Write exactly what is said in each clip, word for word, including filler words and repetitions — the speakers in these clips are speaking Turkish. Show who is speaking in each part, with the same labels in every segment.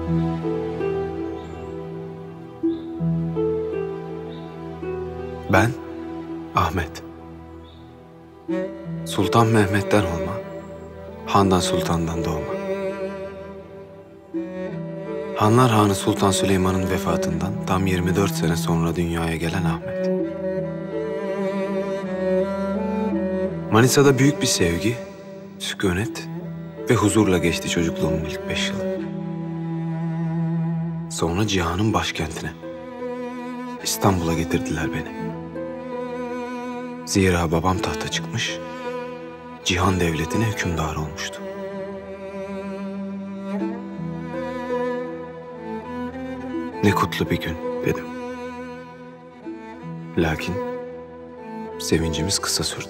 Speaker 1: Ben Ahmet. Sultan Mehmet'ten olma, Handan Sultan'dan doğma. Hanlar Hanı Sultan Süleyman'ın vefatından tam yirmi dört sene sonra dünyaya gelen Ahmet. Manisa'da büyük bir sevgi, sükunet ve huzurla geçti çocukluğumun ilk beş yılı. Sonra cihanın başkentine, İstanbul'a getirdiler beni. Zira babam tahta çıkmış, cihan devletine hükümdar olmuştu. Ne kutlu bir gün dedim. Lakin sevincimiz kısa sürdü.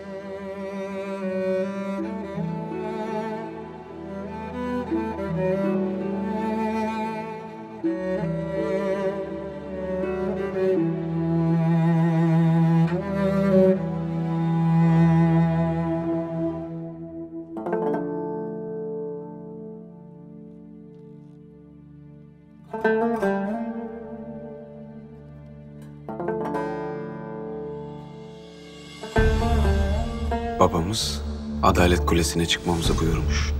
Speaker 1: Babamız Adalet Kulesi'ne çıkmamızı buyurmuş.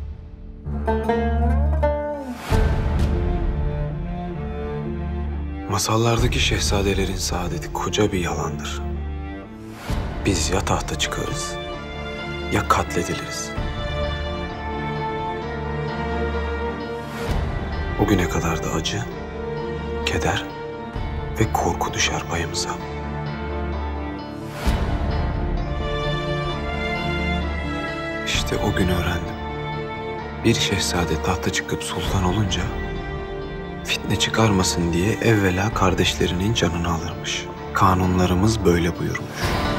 Speaker 1: Masallardaki şehzadelerin saadeti koca bir yalandır. Biz ya tahta çıkarız ya katlediliriz. O güne kadar da acı, keder ve korku düşer payımıza. İşte o gün öğrendim. Bir şehzade tahta çıkıp sultan olunca fitne çıkarmasın diye evvela kardeşlerinin canını alırmış. Kanunlarımız böyle buyurmuş.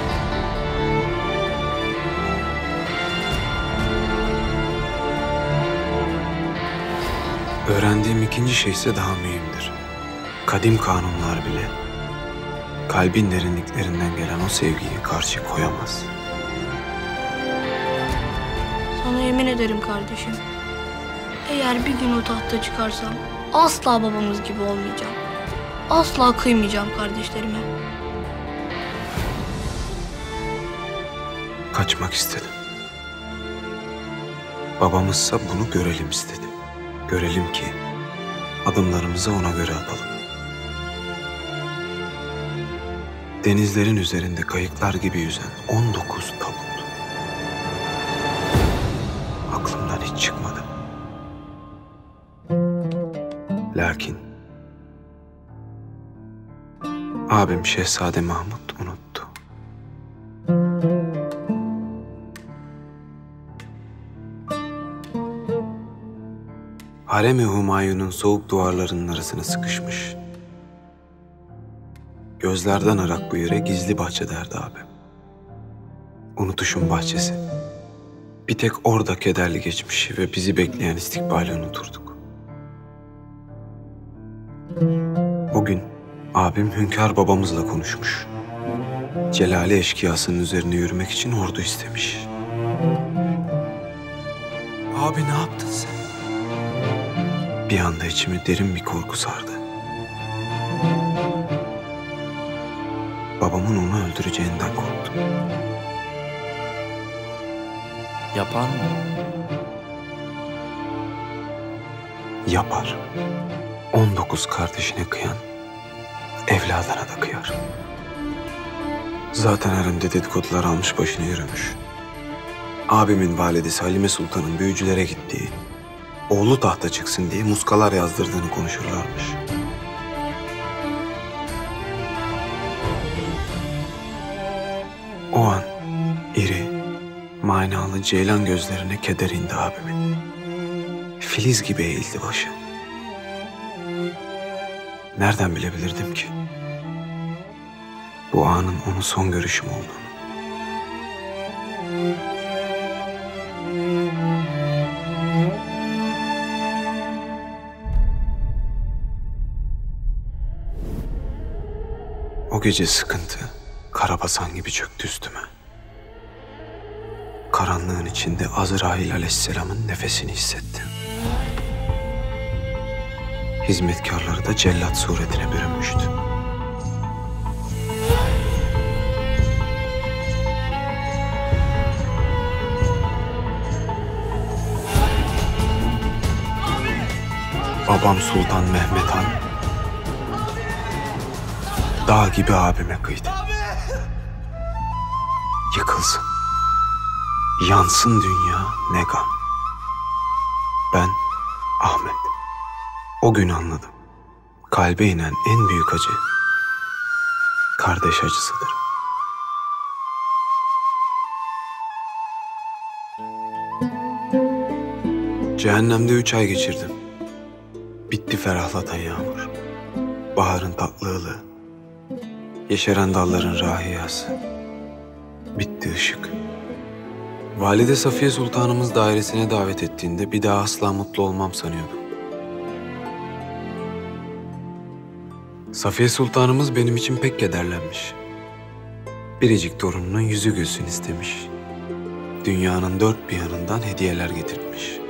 Speaker 1: Öğrendiğim ikinci şey ise daha mühimdir. Kadim kanunlar bile kalbin derinliklerinden gelen o sevgiye karşı koyamaz.
Speaker 2: Sana yemin ederim kardeşim. Eğer bir gün o tahta çıkarsam asla babamız gibi olmayacağım. Asla kıymayacağım kardeşlerime.
Speaker 1: Kaçmak istedim. Babamızsa bunu görelim istedim. Görelim ki adımlarımızı ona göre atalım. Denizlerin üzerinde kayıklar gibi yüzen on dokuz tabut. Aklımdan hiç çıkmadı. Lakin abim Şehzade Mahmud unuttu. Harem-i Humayun'un soğuk duvarlarının arasına sıkışmış. Gözlerden ırak bu yere gizli bahçe derdi abim. Unutuşun bahçesi. Bir tek orada kederli geçmişi ve bizi bekleyen istikbali unuturduk. O gün abim hünkâr babamızla konuşmuş. Celali eşkıyasının üzerine yürümek için ordu istemiş. Abi ne yaptın sen? Bir anda içimi derin bir korku sardı. Babamın onu öldüreceğinden korktum.
Speaker 3: Yapar mı?
Speaker 1: Yapar. On dokuz kardeşine kıyan, evladına da kıyar. Zaten haremde dedikodular almış başını yürümüş. Abimin validesi Halime Sultan'ın büyücülere gittiği, oğlu tahta çıksın diye muskalar yazdırdığını konuşurlarmış. O an iri, manalı ceylan gözlerine keder indi abimin. Filiz gibi eğildi başı. Nereden bilebilirdim ki bu anın onun son görüşüm olduğunu? O gece sıkıntı karabasan gibi çöktü üstüme. Karanlığın içinde Azrail Aleyhisselam'ın nefesini hissettim. hizmetkarları da cellat suretine bürünmüştü. Babam Sultan Mehmet Han dağ gibi abime kıydı. Yıkılsın, yansın dünya ne gam. Ben Ahmet. O gün anladım. Kalbe inen en büyük acı kardeş acısıdır. Cehennemde üç ay geçirdim. Bitti ferahlatan yağmur. Baharın tatlı ılığı. Yeşeren dalların rahiyası. Bitti ışık. Valide Safiye Sultanımız dairesine davet ettiğinde bir daha asla mutlu olmam sanıyordum. Safiye Sultanımız benim için pek kederlenmiş. Biricik torununun yüzü gülsün istemiş. Dünyanın dört bir yanından hediyeler getirtmiş.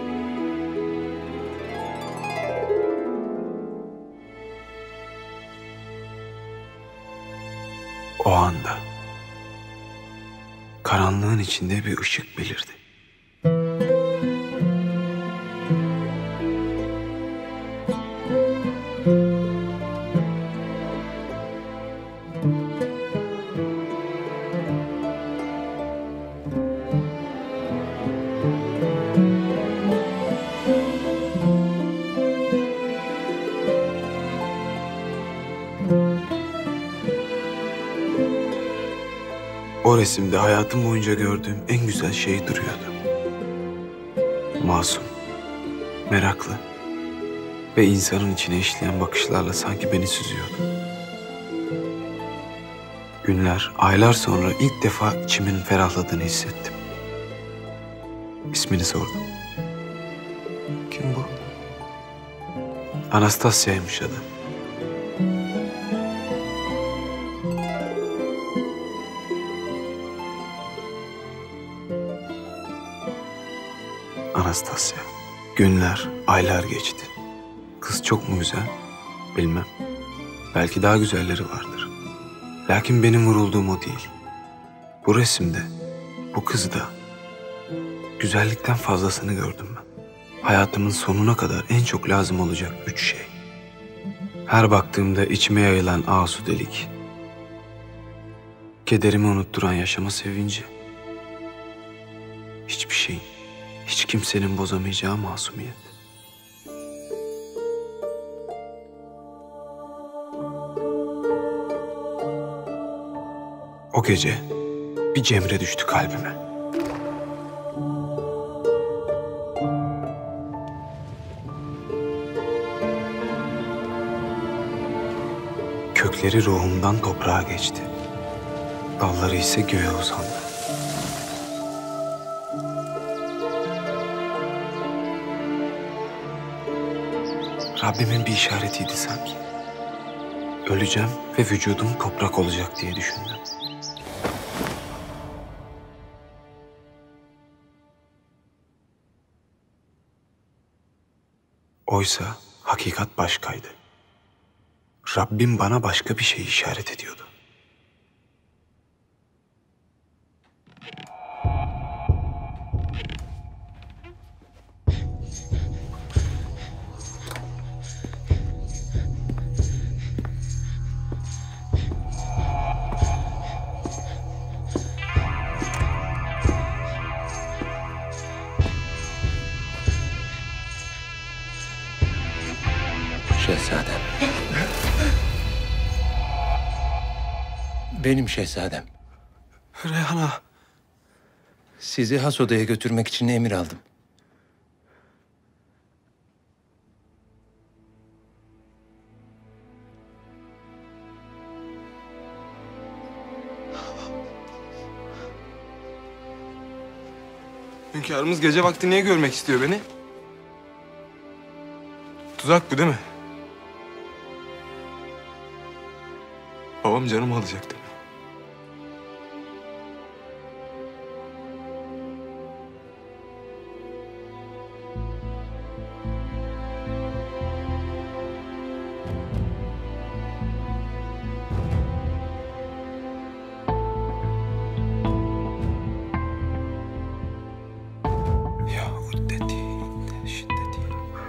Speaker 1: O anda karanlığın içinde bir ışık belirdi. O resimde hayatım boyunca gördüğüm en güzel şey duruyordu. Masum, meraklı ve insanın içine işleyen bakışlarla sanki beni süzüyordu. Günler, aylar sonra ilk defa içimin ferahladığını hissettim. İsmini sordum. Kim bu? Anastasya'ymış adı. Anastasya. Günler, aylar geçti. Kız çok mu güzel? Bilmem. Belki daha güzelleri vardır. Lakin benim vurulduğum o değil. Bu resimde, bu kızda güzellikten fazlasını gördüm ben. Hayatımın sonuna kadar en çok lazım olacak üç şey. Her baktığımda içime yayılan asudelik, kederimi unutturan yaşama sevinci, hiçbir şeyin, hiç kimsenin bozamayacağı masumiyet. O gece bir cemre düştü kalbime. Kökleri ruhumdan toprağa geçti. Dalları ise göğe uzandı. Rabbimin bir işaretiydi sanki. Öleceğim ve vücudum toprak olacak diye düşündüm. Oysa hakikat başkaydı. Rabbim bana başka bir şey işaret ediyordu.
Speaker 3: Şehzadem. Benim şehzadem.
Speaker 1: Reyhan'a.
Speaker 3: Sizi has odaya götürmek için emir aldım.
Speaker 4: Hünkârımız gece vakti niye görmek istiyor beni? Tuzak bu değil mi? Babam canımı alacak değil mi?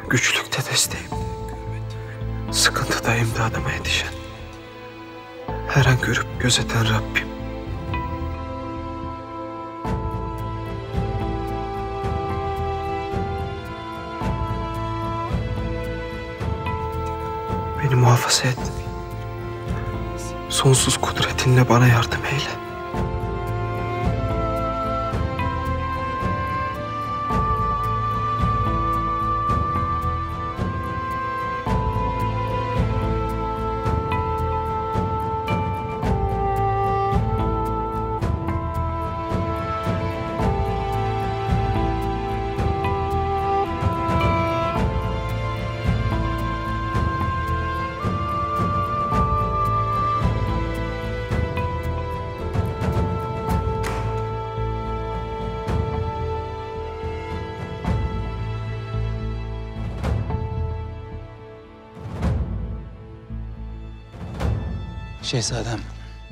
Speaker 1: güçlükte desteğim. Sıkıntıda imdadıma yetişen, her an görüp gözeten Rabbim. Beni muhafaza et. Sonsuz kudretinle bana yardım eyle.
Speaker 3: Şehzadem.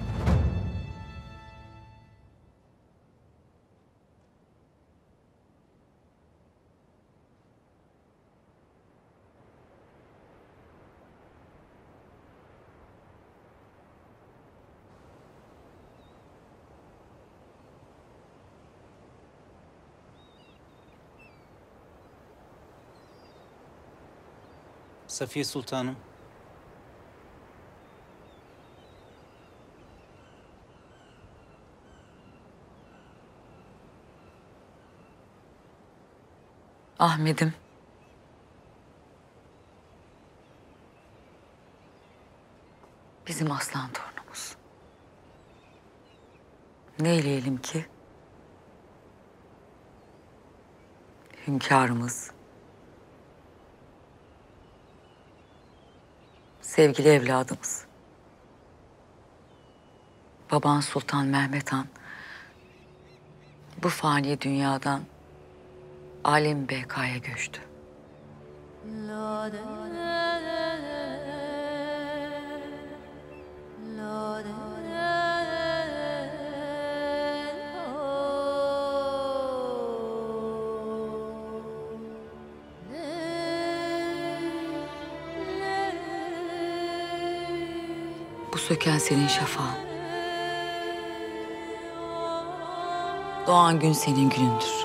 Speaker 3: Safiye Sultanım.
Speaker 5: Ahmet'im. Bizim aslan torunumuz. Ne eyleyelim ki? Hünkârımız, sevgili evladımız, baban Sultan Mehmet Han bu fani dünyadan alem bekaya göçtü. Bu söken senin şafağın. Doğan gün senin günündür.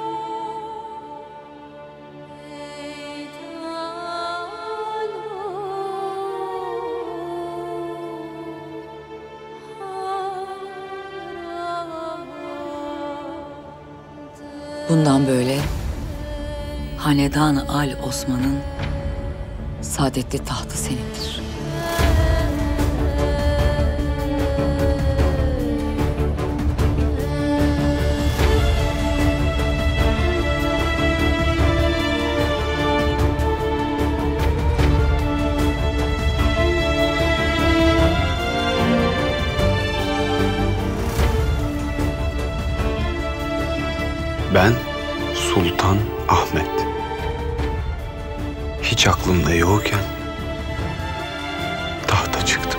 Speaker 5: Bundan böyle Hanedan-ı Al Osman'ın saadetli tahtı senindir.
Speaker 1: Ben Sultan Ahmet. Hiç aklımda yokken tahta çıktım.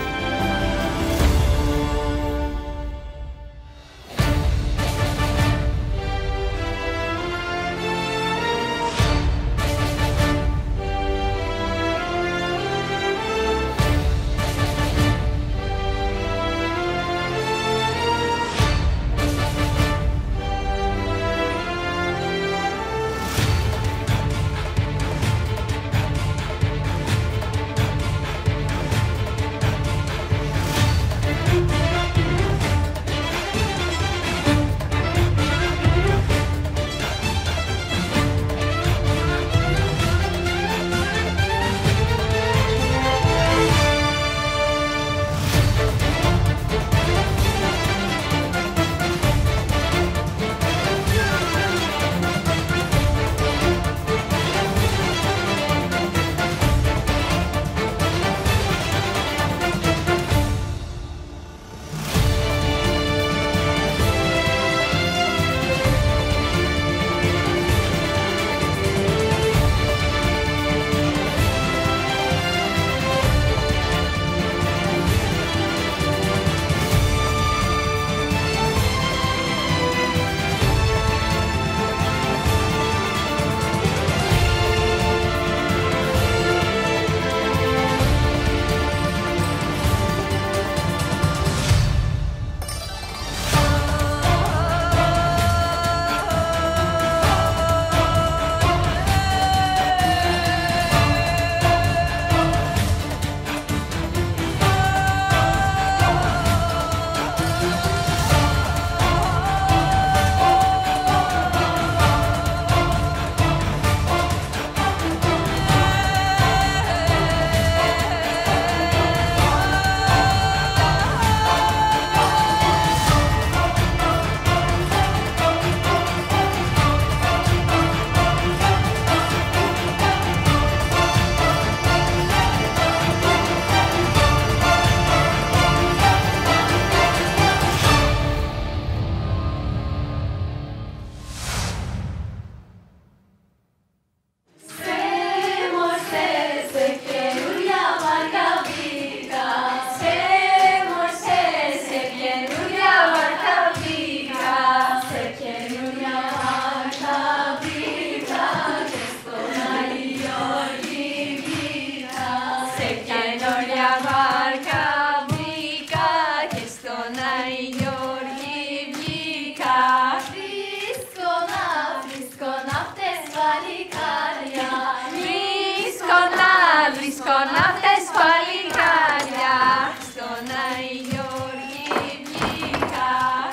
Speaker 6: βρίσκω ναύτες παλικάρια, στον Άγιο βγήκα.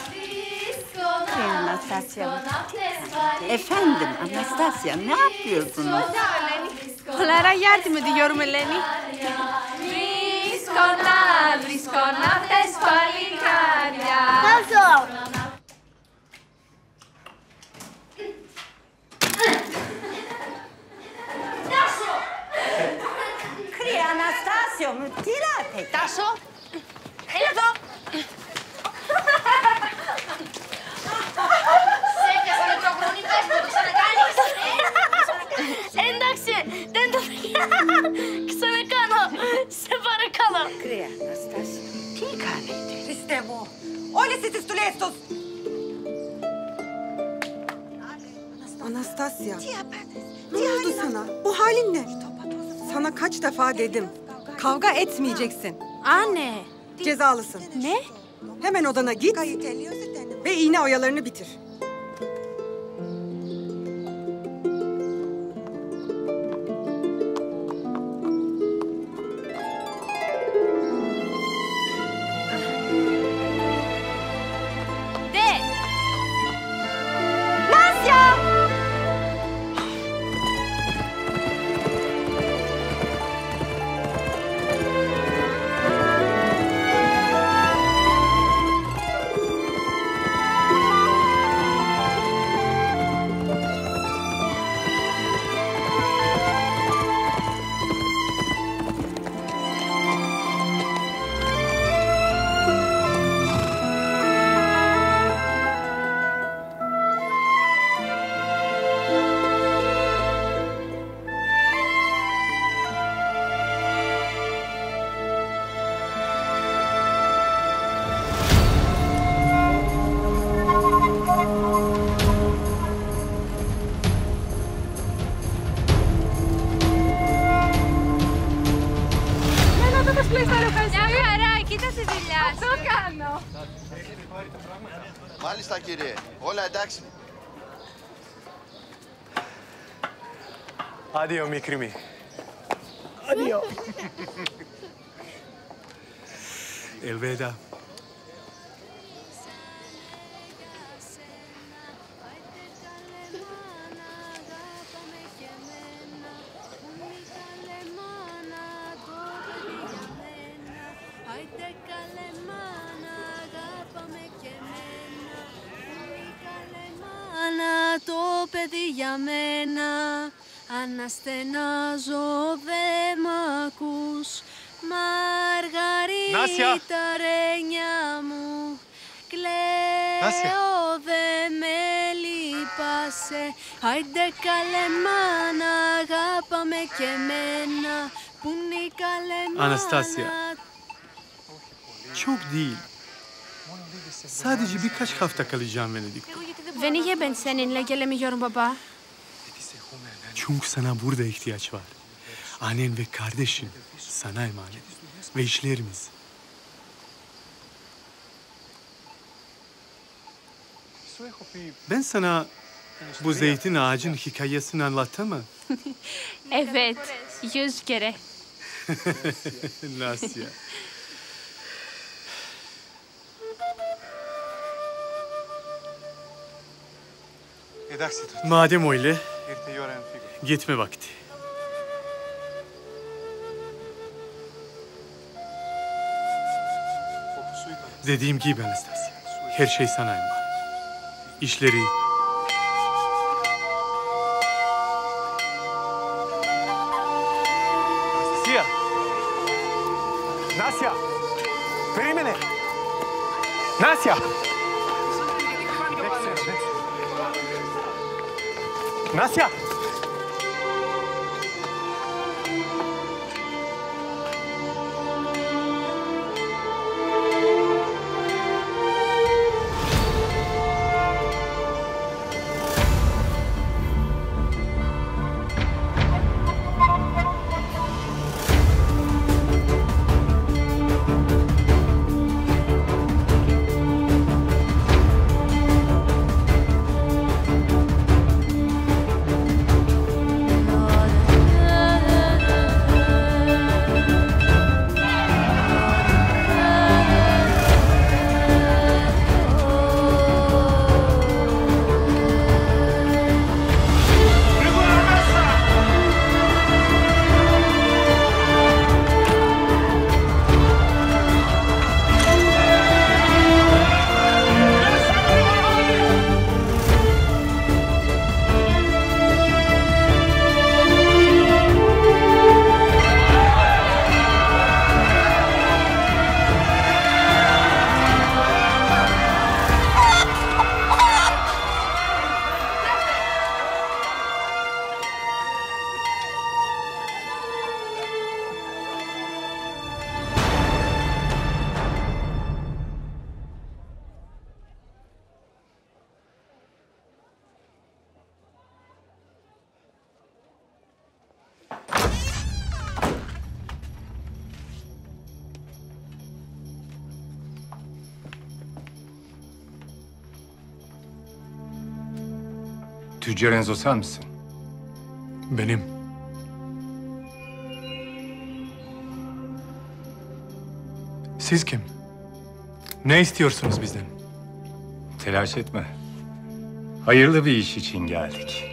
Speaker 7: Anastasya. Efendim Anastasya, ne yapıyorsunuz?
Speaker 6: Onlara yardım ediyorum Eleni. Βρίσκω να, βρίσκω ναύτες παλικάρια.
Speaker 2: Nasıl?
Speaker 7: Krije Anastasya, mu tirate.
Speaker 2: Taso? Έλα εδώ. Σε έπιασα με τρογνώνει, πες μου, το ξανακάνεις. Εντάξει, δεν το ξανακάνω. Σε παρακαλώ.
Speaker 7: Krije Anastasya. Τι κάνετε? Χριστέ μου, όλοι εσείς τις τουλέστος.
Speaker 8: Anastasya, ne oldu sana? Bu halin ne? Sana kaç defa dedim. Kavga etmeyeceksin.
Speaker 6: Anne.
Speaker 8: Cezalısın.
Speaker 6: Ne?
Speaker 8: Hemen odana git ve iğne oyalarını bitir.
Speaker 6: De. Nasya. Μια χαρά, κοίτα τη δουλειά σου. Αυτό κάνω.
Speaker 9: Μάλιστα κύριε, όλα εντάξει.
Speaker 4: Addio μικρή μη.
Speaker 1: Addio. Elveda.
Speaker 6: Το παιδί για μένα, αναστενάζω, δε μ' ακούς. Μαργαρίτα ρένια μου, κλαίω, δε με λυπάσαι. Άιντε καλέ μάνα, αγάπαμε και εμένα, που είναι η καλέ μάνα.
Speaker 1: Anastasya. Çok değil. Sadece birkaç hafta kalacağım Venedik.
Speaker 6: Δεν είχε μπεν seninle gelemiyorum baba.
Speaker 1: Çünkü sana burada ihtiyaç var. Annen ve kardeşin sana emanet. Ve işlerimiz. Ben sana bu zeytin ağacın hikayesini anlattım mı?
Speaker 6: Evet, yüz kere.
Speaker 1: Nasya. Madem öyle, gitme vakti. Dediğim gibi Anastasya, her şey sana emanet. İşleri...
Speaker 4: Anastasya! Nasya! Περίμενε! Nasya! Nasya!
Speaker 10: Tüccar Enzo sen misin?
Speaker 4: Benim. Siz kim? Ne istiyorsunuz bizden?
Speaker 10: Telaş etme. Hayırlı bir iş için geldik.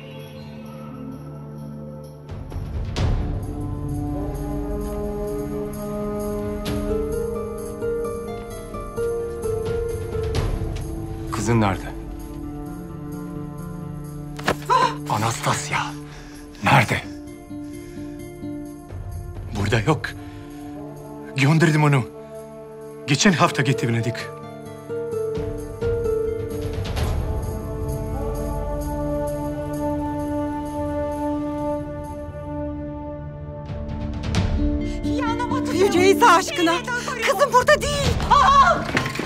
Speaker 10: Kızın nerede? Anastasya. Nerede?
Speaker 4: Burada yok. Gönderdim onu. Geçen hafta getirdik.
Speaker 8: Yüce İsa aşkına. Kızım burada değil. Aa!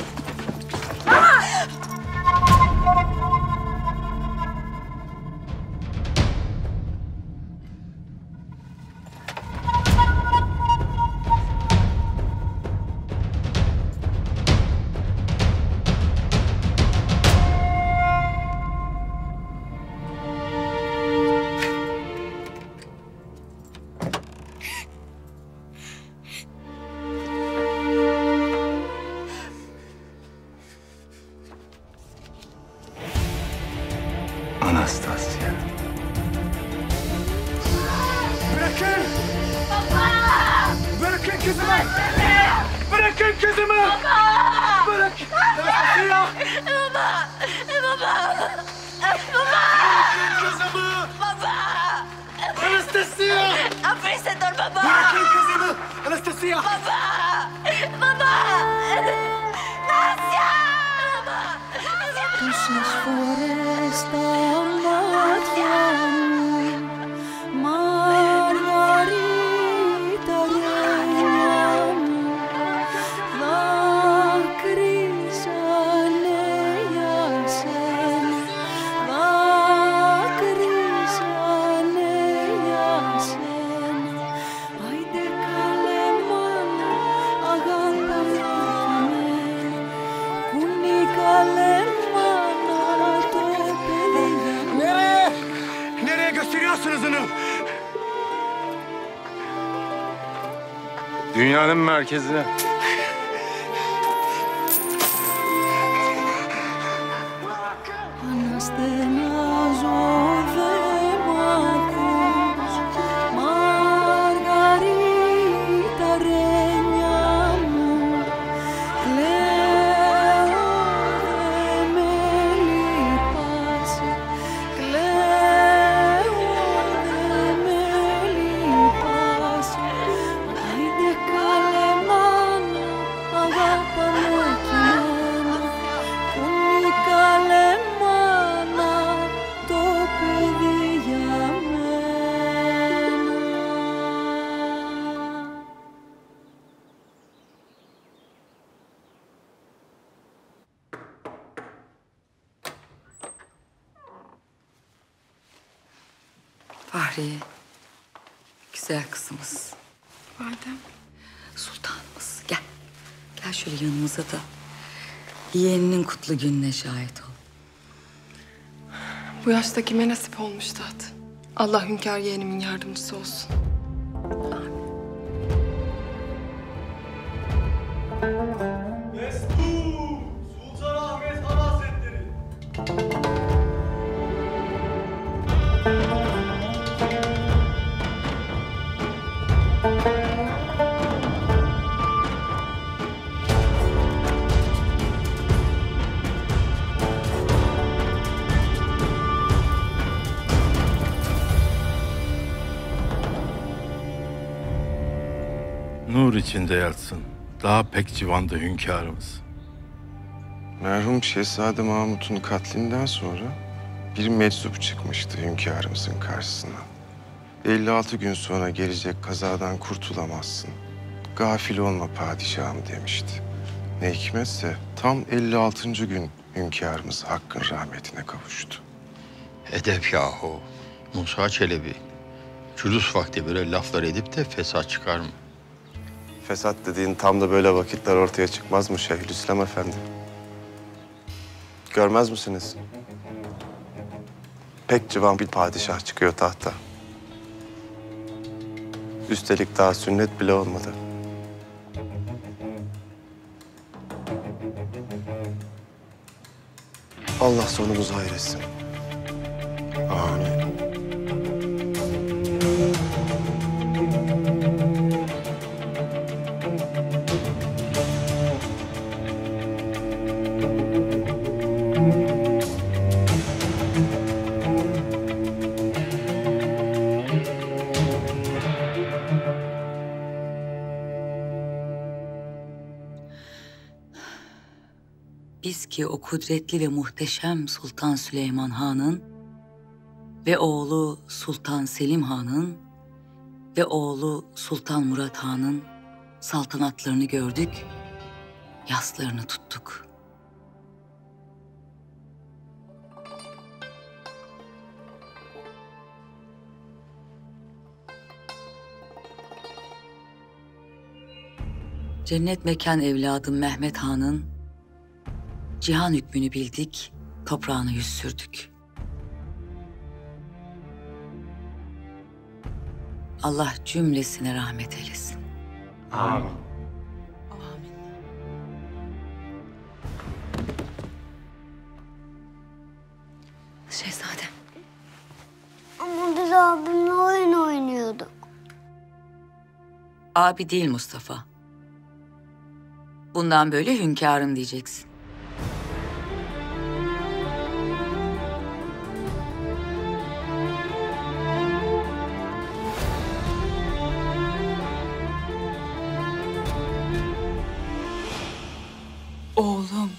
Speaker 10: Anastasya.
Speaker 4: Bırakın! Baba! Bırakın kızımı! Bırakın kızımı! Baba! Bırak! Anastasya!
Speaker 6: Baba! Baba! Baba!
Speaker 4: Bırakın kızımı!
Speaker 6: Baba!
Speaker 4: Anastasya!
Speaker 6: Apresador baba!
Speaker 4: Bırakın kızımı! Anastasya!
Speaker 6: Baba! Baba! Nasya! Baba!
Speaker 11: Τόσες φορές στα μάτια μου Μαργαρίτα ρένια μου δάκρυσανε για σένα δάκρυσανε για σένα Άιντε καλέ μάνα αγάπα με κουνή καλέ
Speaker 4: Nereye? Nereye gösteriyorsunuz onu?
Speaker 10: Dünyanın merkezine.
Speaker 11: Αναστενάζω δε μ' ακούς Μαργαρίτα ρένια μου Κλαίω δε με λυπάσαι Κλαίω δε με λυπάσαι Άιντε καλέ μάνα αγάπα με κι εμένα Κουνή καλέ μάνα το παιδί για μένα
Speaker 5: Fahriye, güzel kızımız,
Speaker 12: Validem.
Speaker 5: sultanımız. Gel, gel şöyle yanımıza da yeğeninin kutlu gününe şahit ol.
Speaker 12: Bu yaşta kime nasip olmuş taht? Allah hünkâr yeğenimin yardımcısı olsun.
Speaker 13: Destur! Sultanahmet Han Hazretleri!
Speaker 14: Nur içinde yatsın. Daha pek civandı hünkârımız.
Speaker 15: Merhum Şehzade Mahmut'un katlinden sonra bir meczup çıkmıştı hünkârımızın karşısına. elli altı gün sonra gelecek kazadan kurtulamazsın. Gafil olma padişahım demişti. Ne hikmetse tam elli altıncı gün hünkârımız Hakk'ın rahmetine kavuştu.
Speaker 16: Edep yahu. Musa Çelebi. Cülüs vakti böyle laflar edip de fesat çıkar mı?
Speaker 15: Fesat dediğin tam da böyle vakitler ortaya çıkmaz mı Şeyhülislam Efendi? Görmez misiniz? pek civan bir padişah çıkıyor tahta. Üstelik daha sünnet bile olmadı. Allah sonumuzu hayretsin. Amin.
Speaker 5: Biz ki o kudretli ve muhteşem Sultan Süleyman Han'ın ve oğlu Sultan Selim Han'ın ve oğlu Sultan Murat Han'ın saltanatlarını gördük, yaslarını tuttuk. Cennet mekan evladım Mehmet Han'ın cihan hükmünü bildik, toprağına yüz sürdük. Allah cümlesine rahmet eylesin.
Speaker 10: Amin.
Speaker 5: Şehzadem.
Speaker 17: Ama biz abimle oyun oynuyorduk.
Speaker 5: Abi değil Mustafa. Bundan böyle hünkârım diyeceksin.
Speaker 18: Oğlum.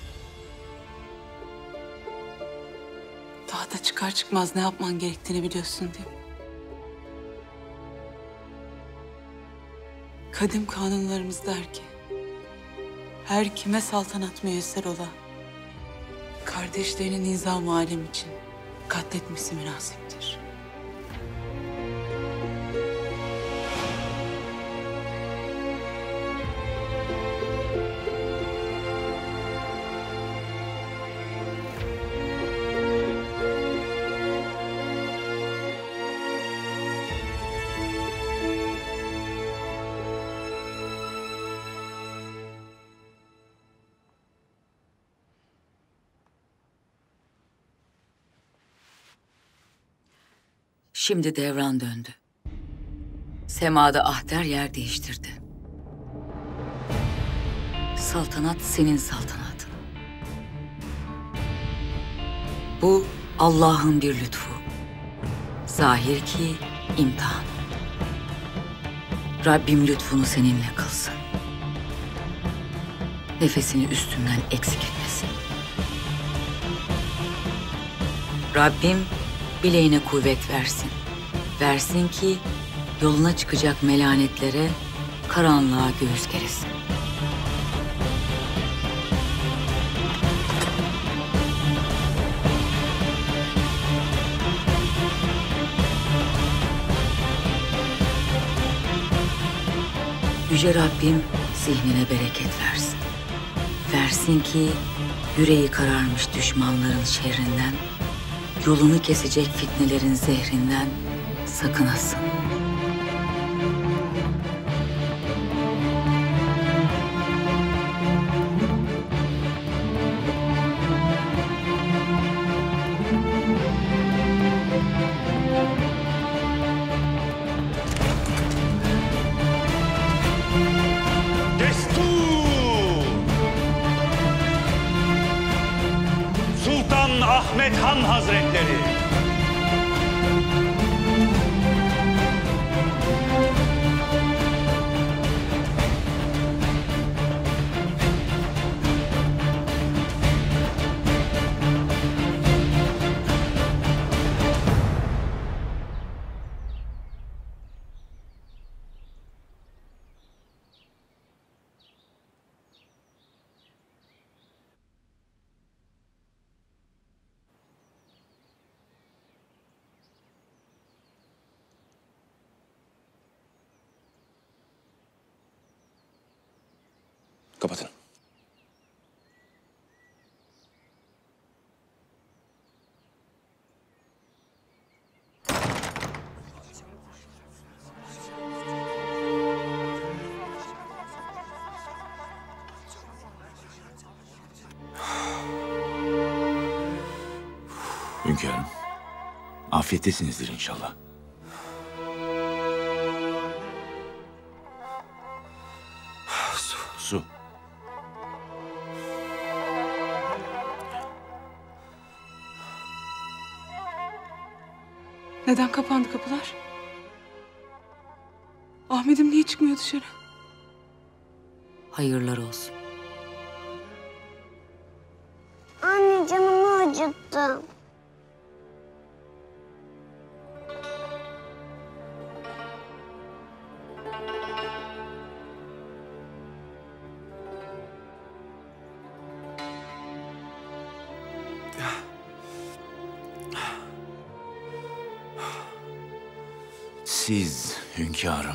Speaker 18: Tahta çıkar çıkmaz ne yapman gerektiğini biliyorsun değil mi? Kadim kanunlarımız der ki, her kime saltanat müyesser ola, kardeşlerinin nizam-ı alem için katletmesi münasiptir.
Speaker 5: Şimdi devran döndü. Semada ahder yer değiştirdi. Saltanat senin saltanatın. Bu Allah'ın bir lütfu. Zahir ki imtihan. Rabbim lütfunu seninle kılsın. Nefesini üstünden eksik etmesin. Rabbim bileğine kuvvet versin. Versin ki yoluna çıkacak melanetlere, karanlığa göğüs geresin. Yüce Rabbim zihnine bereket versin. Versin ki yüreği kararmış düşmanların şerrinden, yolunu kesecek fitnelerin zehrinden sakınasın.
Speaker 13: Sultan Ahmet Han Hazretleri.
Speaker 19: Hünkârım, afiyettesinizdir inşallah.
Speaker 15: Su.
Speaker 19: Su.
Speaker 18: Neden kapandı kapılar? Ahmet'im niye çıkmıyor dışarı?
Speaker 5: Hayırlar olsun.
Speaker 17: Anne canımı acıttım.
Speaker 19: Siz hünkârım,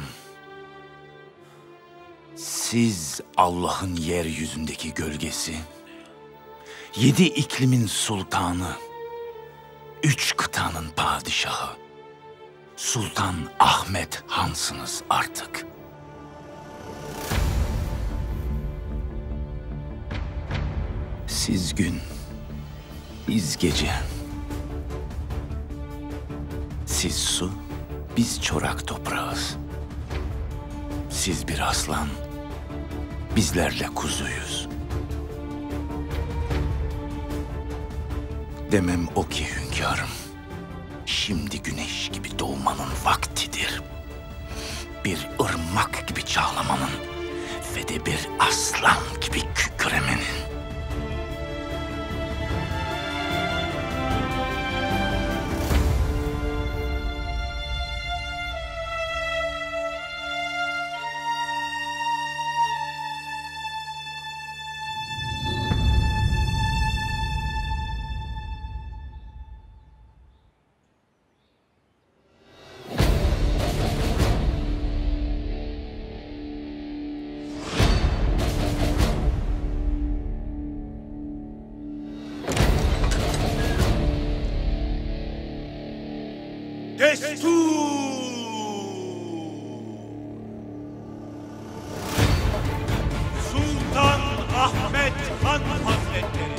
Speaker 19: siz Allah'ın yeryüzündeki gölgesi, yedi iklimin sultanı, üç kıtanın padişahı, Sultan Ahmet Han'sınız artık. Siz gün, biz gece. Siz su, biz çorak toprağız. Siz bir aslan, bizlerle kuzuyuz. Demem o ki hünkârım, şimdi güneş gibi doğmanın vaktidir. Bir ırmak gibi çağlamanın ve de bir aslan gibi kükremenin.
Speaker 13: Sultan Ahmet Han Hazretleri.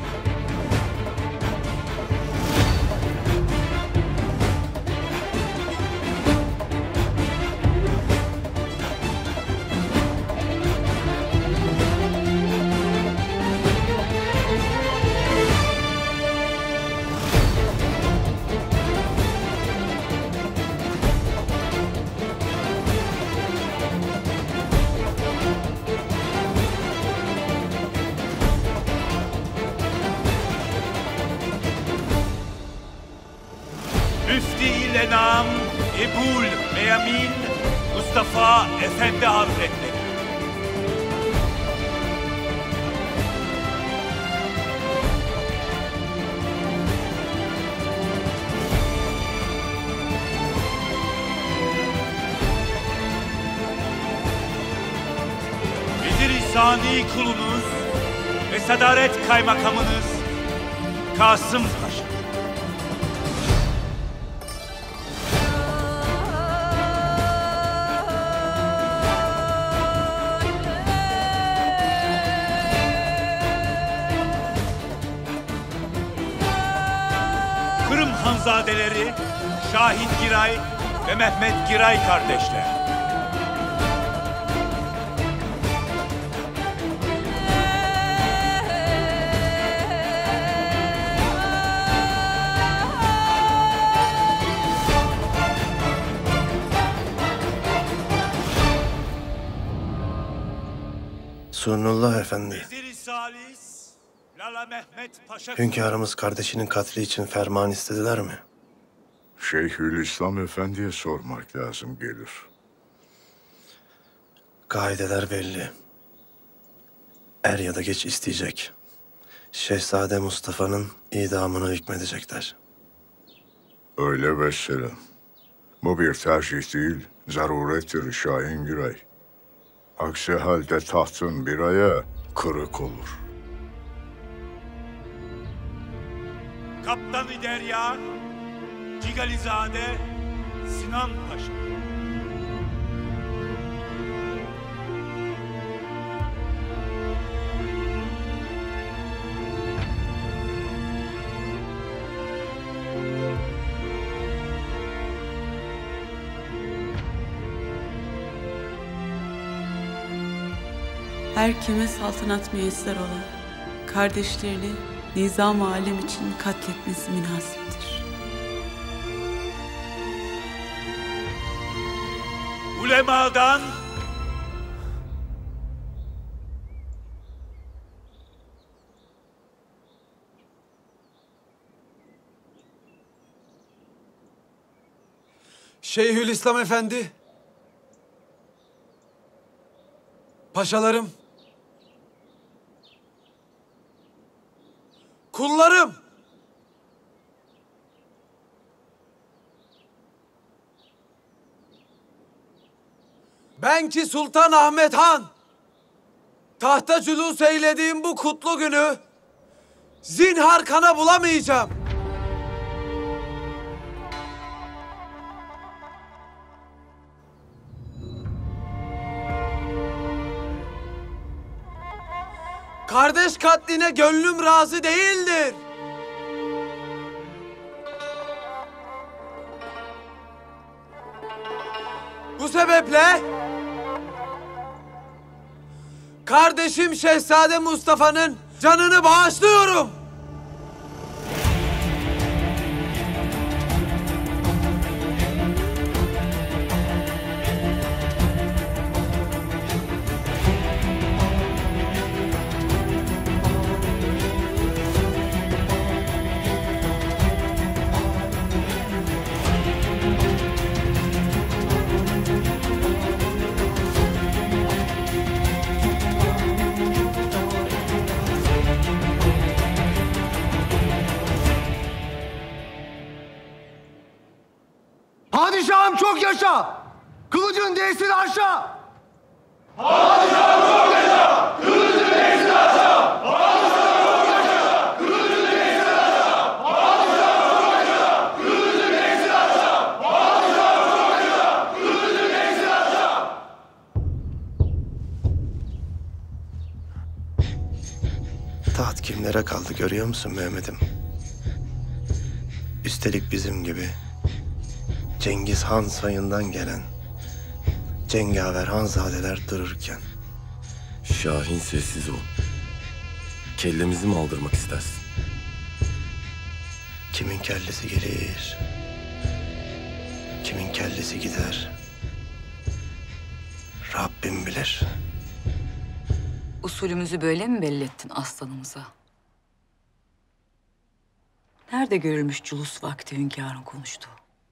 Speaker 13: Müfti-i Lenam Ebul Meyamin Mustafa Efendi Hazretleri. Vezir-i Sani kulunuz ve Sadaret Kaymakamınız Kasım Paşa. Kırım Hanzadeleri Şahin Giray ve Mehmet Giray kardeşler.
Speaker 20: Sunullah Efendi,
Speaker 13: Vezir-i Salis Lala Mehmet Paşa.
Speaker 20: hünkârımız kardeşinin katli için ferman istediler mi?
Speaker 14: Şeyhülislam Efendi'ye sormak lazım gelir.
Speaker 20: Kaideler belli. Er ya da geç isteyecek. Şehzade Mustafa'nın idamını hükmedecekler.
Speaker 14: Öyle vesselam. Bu bir tercih değil, zarurettir Şahin Giray. Aksi halde tahtın bir aya kırık olur.
Speaker 13: Kaptan-ı Derya Cigalizade Sinan Paşa.
Speaker 18: Her kime saltanat müyesser ola, kardeşlerini nizam-ı alem için katletmesi münasiptir.
Speaker 13: Ulemadan
Speaker 4: Şeyhülislam Efendi, paşalarım, kullarım, ben ki Sultan Ahmet Han, tahta cülûs eylediğim bu kutlu günü zinhar kana bulamayacağım. Kardeş katline gönlüm razı değildir. Bu sebeple kardeşim Şehzade Mustafa'nın canını bağışlıyorum. Padişahım çok yaşa! Kılıcın değsin aşağı!
Speaker 13: Padişahım çok yaşa! Kılıcın değsin aşağı! Padişahım çok yaşa! Kılıcın değsin aşağı! Padişahım çok yaşa! Kılıcın değsin aşağı! Padişahım çok yaşa! Kılıcın değsin aşağı!
Speaker 20: Taht kimlere kaldı görüyor musun Mehmet'im? Üstelik bizim gibi Cengiz Han soyundan gelen cengaver hanzadeler dururken.
Speaker 21: Şahin sessiz ol. Kellemizi mi aldırmak istersin?
Speaker 20: Kimin kellesi gelir, kimin kellesi gider, Rabbim bilir.
Speaker 5: Usulümüzü böyle mi belli ettin aslanımıza? Nerede görülmüş culus vakti hünkârın konuştuğu?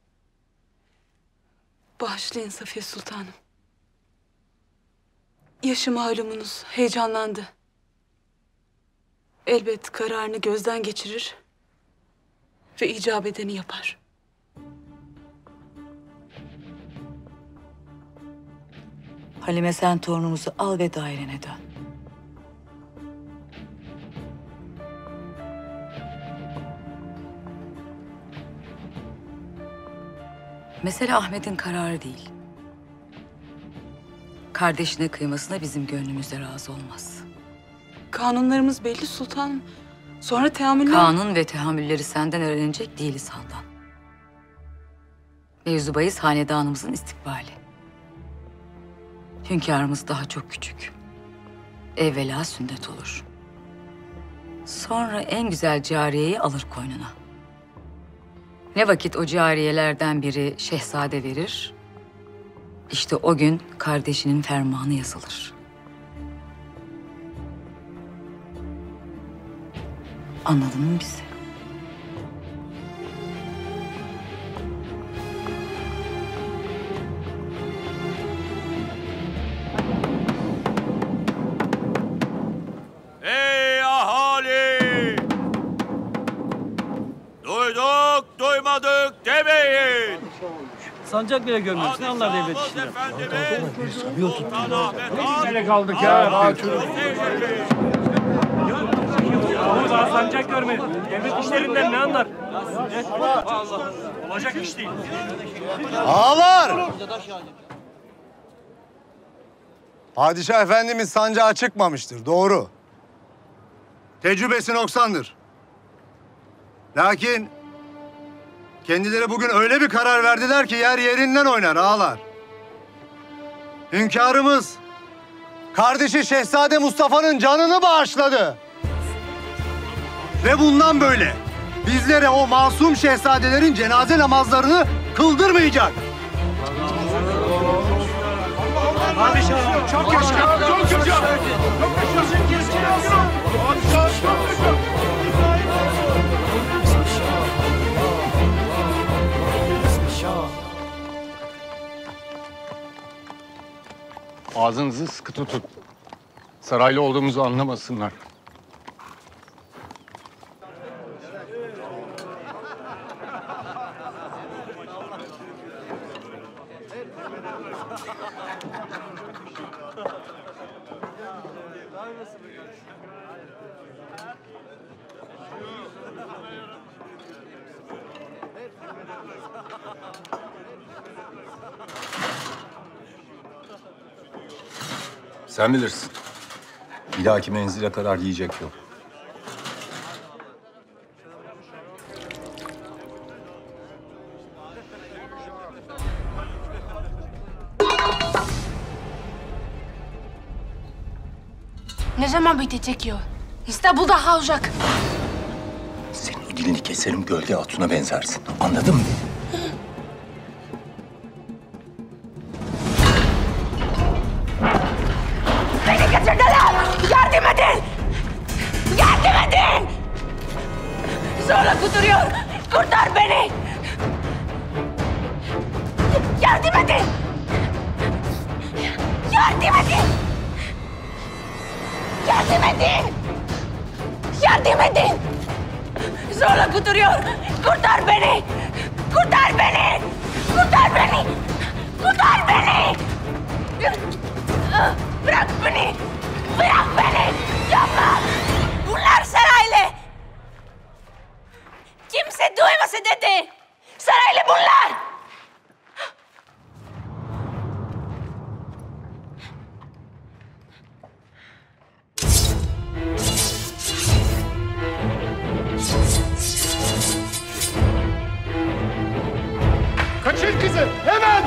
Speaker 18: Bağışlayın Safiye Sultanım. Yaşı malumunuz heyecanlandı. Elbet kararını gözden geçirir ve icap edeni yapar.
Speaker 5: Halime sen torunumuzu al ve dairene dön. Mesele Ahmet'in kararı değil. Kardeşine kıymasına bizim gönlümüz de razı olmaz.
Speaker 18: Kanunlarımız belli sultanım. Sonra teamüller...
Speaker 5: Kanun ve teamülleri senden öğrenecek değiliz Handan. Mevzu bahis hanedanımızın istikbali. Hünkârımız daha çok küçük. Evvela sünnet olur. Sonra en güzel cariyeyi alır koynuna. Ne vakit o cariyelerden biri şehzade verir, işte o gün kardeşinin fermanı yazılır. Anladın mı bizi?
Speaker 13: Ey ahali! Duyduk, duymadık demeyin.
Speaker 22: Sancak bile görmemiş. Ne anlar devlet işinden?
Speaker 13: Sultan Ahmet Han.
Speaker 22: Nereye kaldık ya? Daha sancak görmedi. Devlet işlerinden ne anlar? Olacak iş değil.
Speaker 4: Ağalar! Padişah Efendimiz sancağa çıkmamıştır, doğru. Tecrübesi noksandır. Lakin kendileri bugün öyle bir karar verdiler ki yer yerinden oynar ağalar. Hünkârımız kardeşi Şehzade Mustafa'nın canını bağışladı. Ve bundan böyle bizlere o masum şehzadelerin cenaze namazlarını kıldırmayacak.
Speaker 13: Padişahım çok yaşa. Çok yaşa.
Speaker 10: Ağzınızı sıkı tutun. Saraylı olduğumuzu anlamasınlar. Sen bilirsin. Bir dahaki menzile kadar yiyecek yok.
Speaker 6: Ne zaman bitecek ya? İstanbul'da kalacak.
Speaker 19: Senin o dilini keserim, gölge hatuna benzersin. Anladın mı?
Speaker 6: Beni kaçırdılar! Yardım edin! Yardım edin! Zorla kuduruyor! Kurtar beni! Yardım edin! Yardım edin! Yardım edin! Yardım edin! Zorla kuduruyor! Kurtar beni! Kurtar beni! Kurtar beni! Kurtar beni! Bırak beni! Bırak beni! Yapma! Bunlar saraylı! Kimse duymasın dedi! Saraylı bunlar!
Speaker 13: Kaçır kızı! Hemen!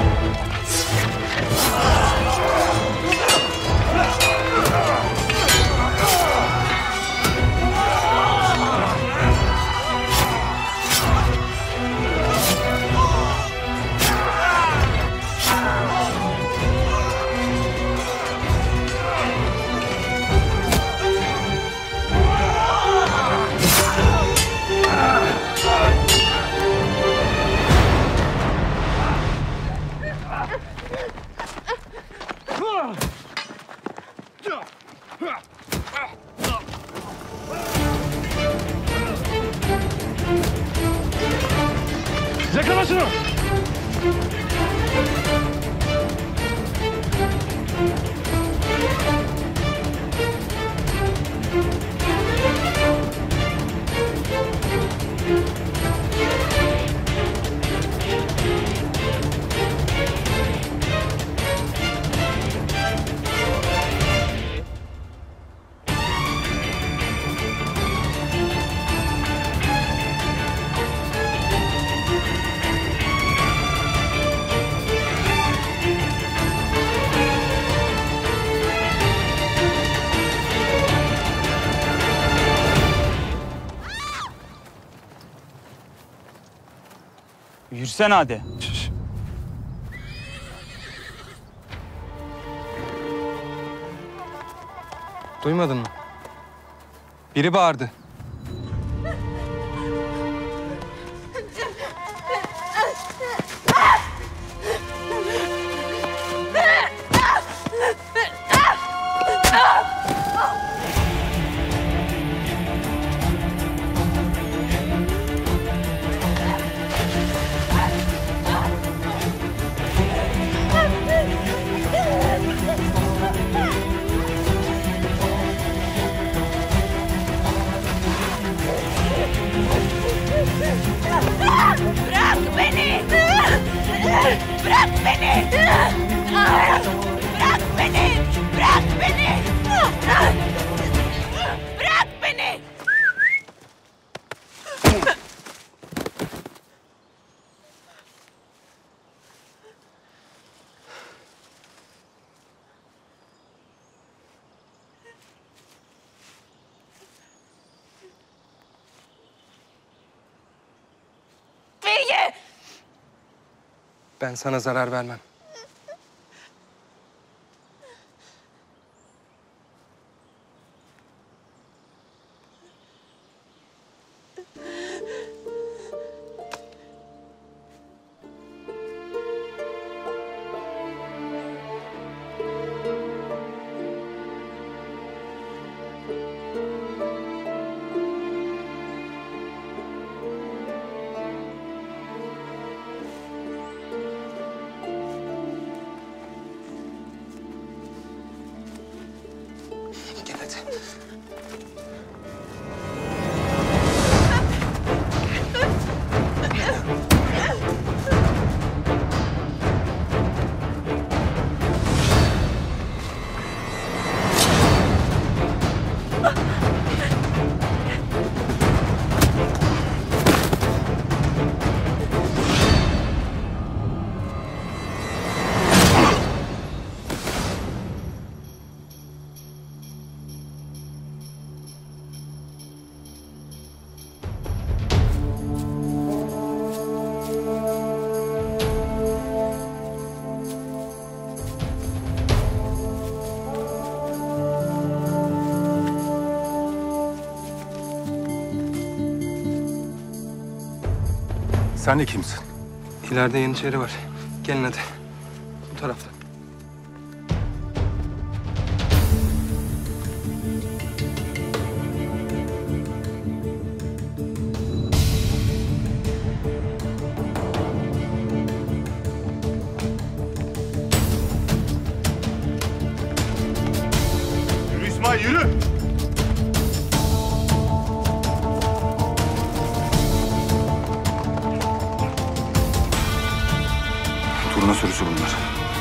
Speaker 13: Yakala şunu!
Speaker 22: Yürüsene hadi.
Speaker 1: Duymadın mı? Biri bağırdı.
Speaker 2: Ben sana zarar vermem. Gel hadi.
Speaker 10: Sen de kimsin?
Speaker 2: İleride Yeniçeri var. Gelin hadi. Bu tarafta.
Speaker 4: Yürü İsmail yürü.
Speaker 10: Turna sürüsü bunlar.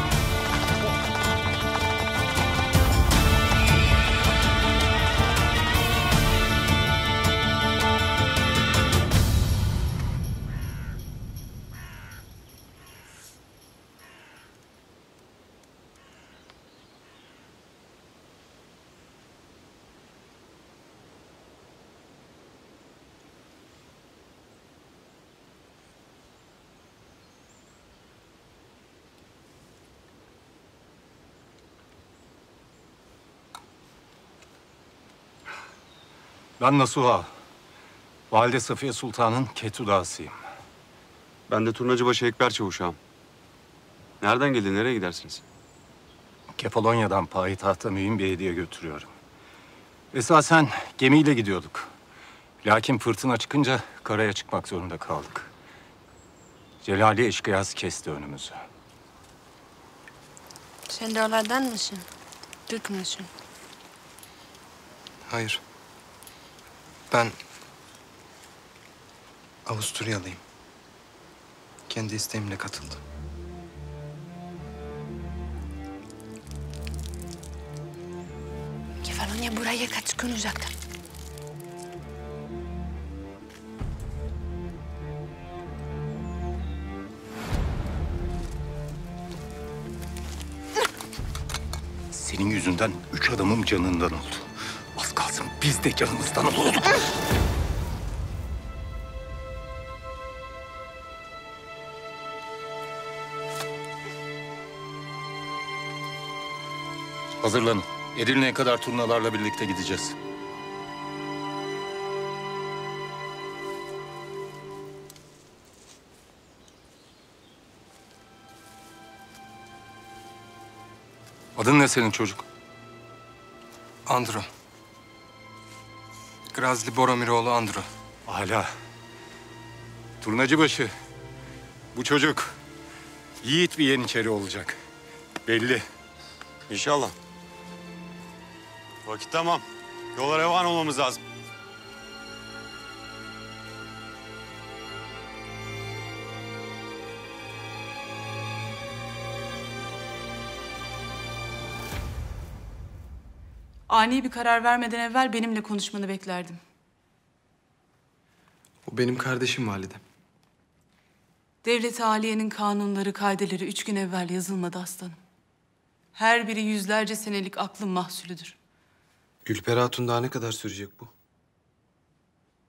Speaker 10: Ben Nasuha. Valide Safiye Sultan'ın ketudasıyım.
Speaker 3: Ben de Turnacıbaşı Ekber Çavuş ağam. Nereden geldin, nereye gidersiniz?
Speaker 10: Kefalonya'dan payitahta mühim bir hediye götürüyorum. Esasen gemiyle gidiyorduk. Lakin fırtına çıkınca karaya çıkmak zorunda kaldık. Celali eşkıyası kesti önümüzü.
Speaker 6: Sen de onlardan mısın? Türk müsün?
Speaker 2: Hayır. Ben Avusturyalıyım. Kendi isteğimle katıldım.
Speaker 6: Kefalonya buraya kaç gün uzakta?
Speaker 10: Senin yüzünden üç adamım canından oldu. Az kalsın biz de canımızdan oluyorduk. Hazırlanın. Edirne'ye kadar turnalarla birlikte gideceğiz. Adın ne senin çocuk?
Speaker 2: Andro. Grazli Boromiroğlu Andro.
Speaker 10: Hala. Turnacıbaşı. Bu çocuk yiğit bir Yeniçeri olacak. Belli.
Speaker 3: İnşallah. Vakit tamam. Yola revan olmamız lazım.
Speaker 18: Ani bir karar vermeden evvel benimle konuşmanı beklerdim.
Speaker 2: O benim kardeşim validem.
Speaker 18: Devlet-i Aliye'nin kanunları, kaideleri üç gün evvel yazılmadı aslanım. Her biri yüzlerce senelik aklın mahsulüdür.
Speaker 2: Gülperi Hatun daha ne kadar sürecek bu?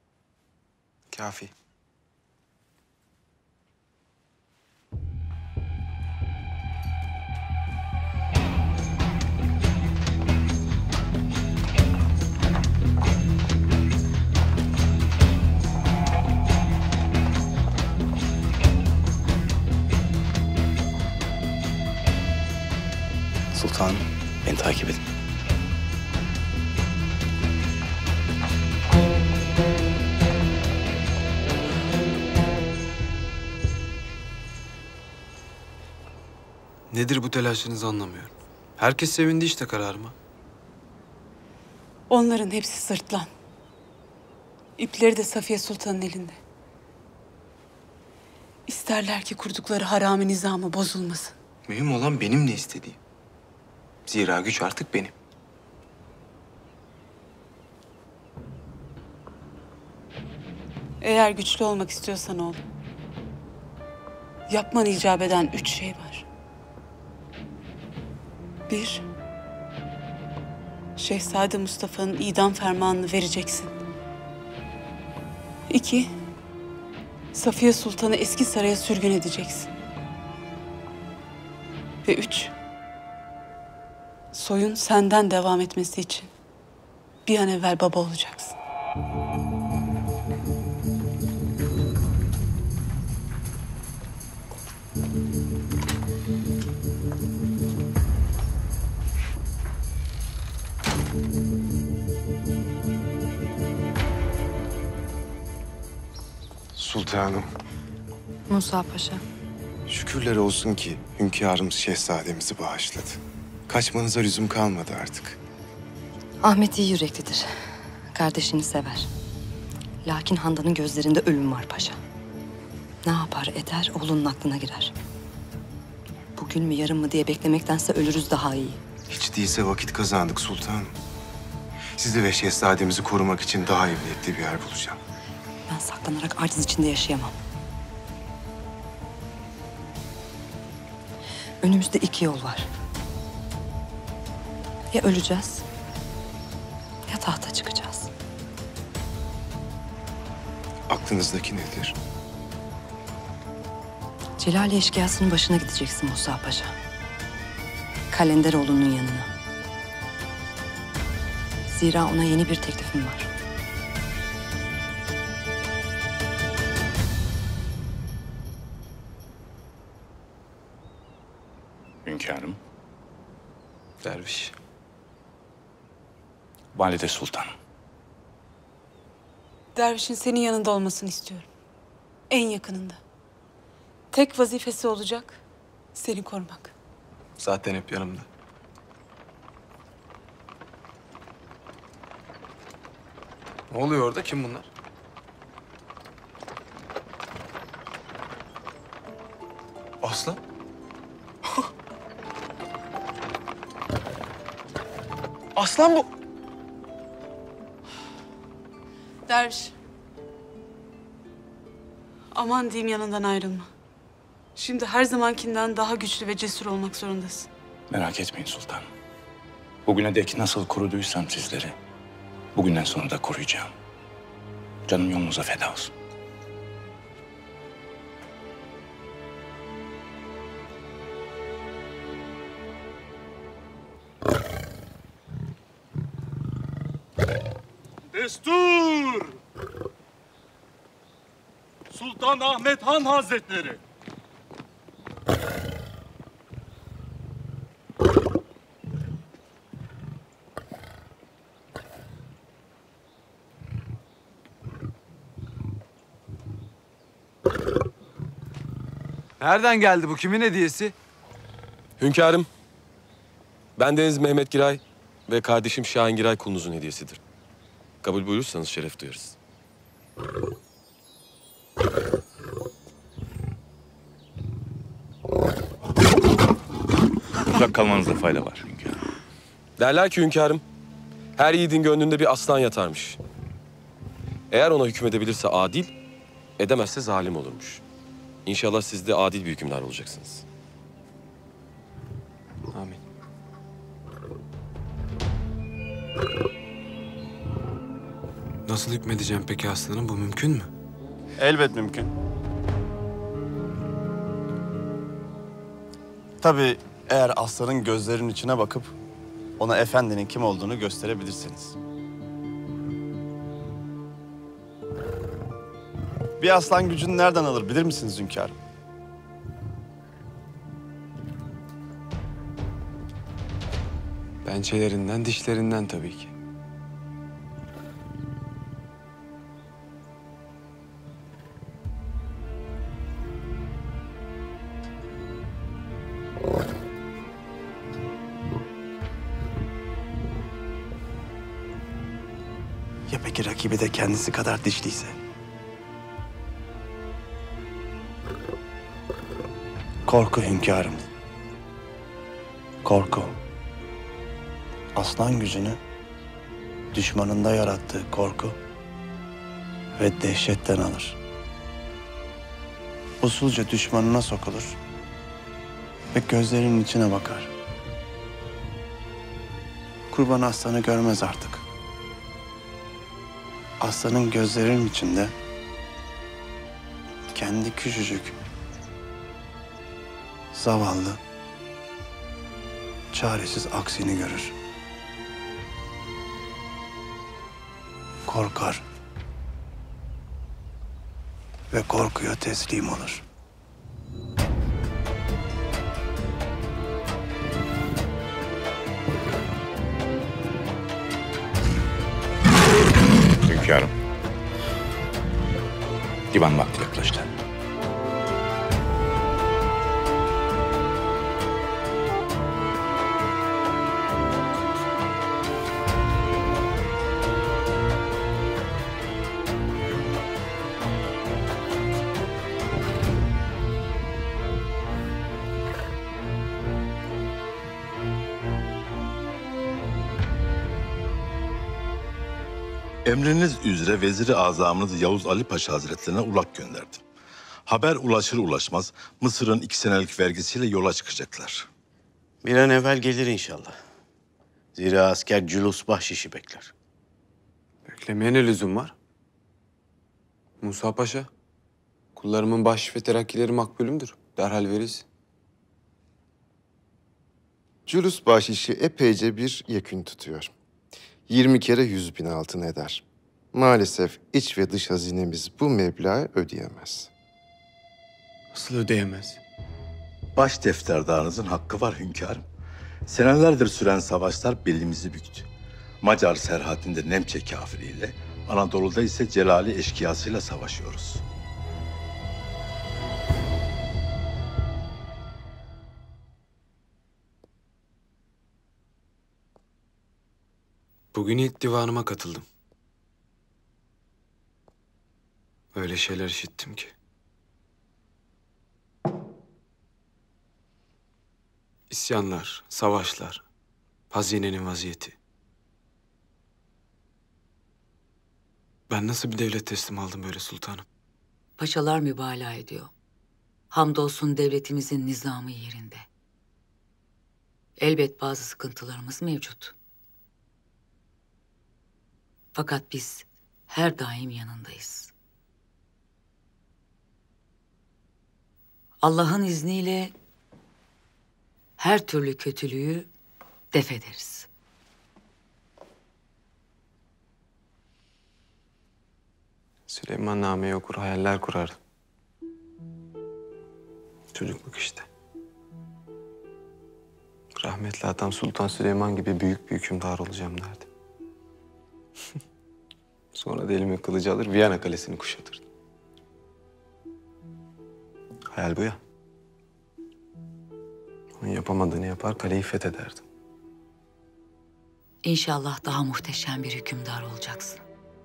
Speaker 2: Kafi.
Speaker 20: Sultanım, beni takip edin.
Speaker 1: Nedir bu telaşınızı anlamıyorum. Herkes sevindi işte kararıma.
Speaker 18: Onların hepsi sırtlan. İpleri de Safiye Sultan'ın elinde. İsterler ki kurdukları harami nizamı bozulmasın.
Speaker 2: Mühim olan benim ne istediğim. Zira güç artık benim.
Speaker 18: Eğer güçlü olmak istiyorsan oğlum, yapman icap eden üç şey var. Bir, Şehzade Mustafa'nın idam fermanını vereceksin. İki, Safiye Sultan'ı eski saraya sürgün edeceksin. Ve üç, soyun senden devam etmesi için bir an evvel baba olacaksın.
Speaker 15: Sultanım,
Speaker 12: Musa Paşa.
Speaker 15: şükürler olsun ki hünkârımız şehzademizi bağışladı. Kaçmanıza lüzum kalmadı artık.
Speaker 12: Ahmet iyi yüreklidir. Kardeşini sever. Lakin Handan'ın gözlerinde ölüm var paşa. Ne yapar eder oğlunun aklına girer. Bugün mü yarın mı diye beklemektense ölürüz daha iyi.
Speaker 15: Hiç değilse vakit kazandık sultanım. Sizi ve şehzademizi korumak için daha emniyetli bir yer bulacağım.
Speaker 12: Ben saklanarak aciz içinde yaşayamam. Önümüzde iki yol var. Ya öleceğiz ya tahta çıkacağız.
Speaker 15: Aklınızdaki nedir?
Speaker 12: Celali eşkıyasının başına gideceksin Musa Paşa. Kalenderoğlu'nun yanına. Zira ona yeni bir teklifim var.
Speaker 19: Hünkârım.
Speaker 1: Derviş.
Speaker 19: Valide Sultanım.
Speaker 18: Dervişin senin yanında olmasını istiyorum. En yakınında. Tek vazifesi olacak seni korumak.
Speaker 1: Zaten hep yanımda. Ne oluyor orada? Kim bunlar? Aslan? Aslan bu.
Speaker 18: Derviş. Aman diyeyim yanından ayrılma. Şimdi her zamankinden daha güçlü ve cesur olmak zorundasın.
Speaker 19: Merak etmeyin sultanım. Bugüne dek nasıl koruduysam sizleri, bugünden sonra da koruyacağım. Canım yolunuza feda olsun.
Speaker 22: Destur! Sultan Ahmet Han Hazretleri.
Speaker 1: Nereden geldi bu? Kimin hediyesi?
Speaker 21: Hünkârım, bendeniz Mehmet Giray ve kardeşim Şahin Giray kulunuzun hediyesidir. Kabul buyurursanız şeref duyarız.
Speaker 19: Uzak kalmanızda fayda var hünkârım.
Speaker 21: Derler ki hünkârım, her yiğidin gönlünde bir aslan yatarmış. Eğer ona hükmedebilirse adil, edemezse zalim olurmuş. İnşallah siz de adil bir hükümdar olacaksınız.
Speaker 1: Amin. Nasıl hükmedeceğim peki aslanım? Bu mümkün mü?
Speaker 7: Elbet mümkün. Tabii eğer aslanın gözlerinin içine bakıp ona efendinin kim olduğunu gösterebilirsiniz. Bir aslan gücünü nereden alır bilir misiniz hünkârım?
Speaker 1: Pençelerinden, dişlerinden tabii ki.
Speaker 20: Ya peki rakibi de kendisi kadar dişliyse? Korku hünkârım. Korku. Aslan gücünü düşmanında yarattığı korku ve dehşetten alır. Usulca düşmanına sokulur ve gözlerinin içine bakar. Kurban aslanı görmez artık. Aslanın gözlerinin içinde kendi küçücük, zavallı, çaresiz aksini görür. Korkar ve korkuya teslim olur.
Speaker 19: Hünkârım. Divan vakti yaklaştı.
Speaker 8: Emriniz üzere Vezir-i Azamınız Yavuz Ali Paşa Hazretlerine ulak gönderdim. Haber ulaşır ulaşmaz Mısır'ın iki senelik vergisiyle yola çıkacaklar.
Speaker 9: Bir an evvel gelir inşallah. Zira asker cülus bahşişi bekler.
Speaker 1: Beklemeye ne lüzum var? Musa Paşa, kullarımın baş ve terakkileri makbulümdür. Derhal veririz.
Speaker 15: Cülus bahşişi epeyce bir yekün tutuyor. Yirmi kere yüz bin altın eder. Maalesef iç ve dış hazinemiz bu meblağı ödeyemez.
Speaker 1: Nasıl ödeyemez?
Speaker 8: Baş defterdarınızın hakkı var hünkârım. Senelerdir süren savaşlar belimizi büktü. Macar serhatinde Nemçe kafiriyle, Anadolu'da ise Celali eşkıyasıyla savaşıyoruz.
Speaker 1: Bugün ilk divanıma katıldım. Öyle şeyler işittim ki. İsyanlar, savaşlar, hazinenin vaziyeti. Ben nasıl bir devlet teslim aldım böyle sultanım?
Speaker 5: Paşalar mübalağa ediyor. Hamdolsun devletimizin nizamı yerinde. Elbet bazı sıkıntılarımız mevcut. Fakat biz her daim yanındayız. Allah'ın izniyle her türlü kötülüğü def ederiz.
Speaker 1: Süleyman nameyi okur, hayaller kurardı. Çocukluk işte. Rahmetli adam Sultan Süleyman gibi büyük bir hükümdar olacağım derdi. Sonra da elime kılıcı alır Viyana Kalesi'ni kuşatırdım. Hayal bu ya. Onun yapamadığını yapar, kaleyi fethederdim.
Speaker 5: İnşallah daha muhteşem bir hükümdar olacaksın.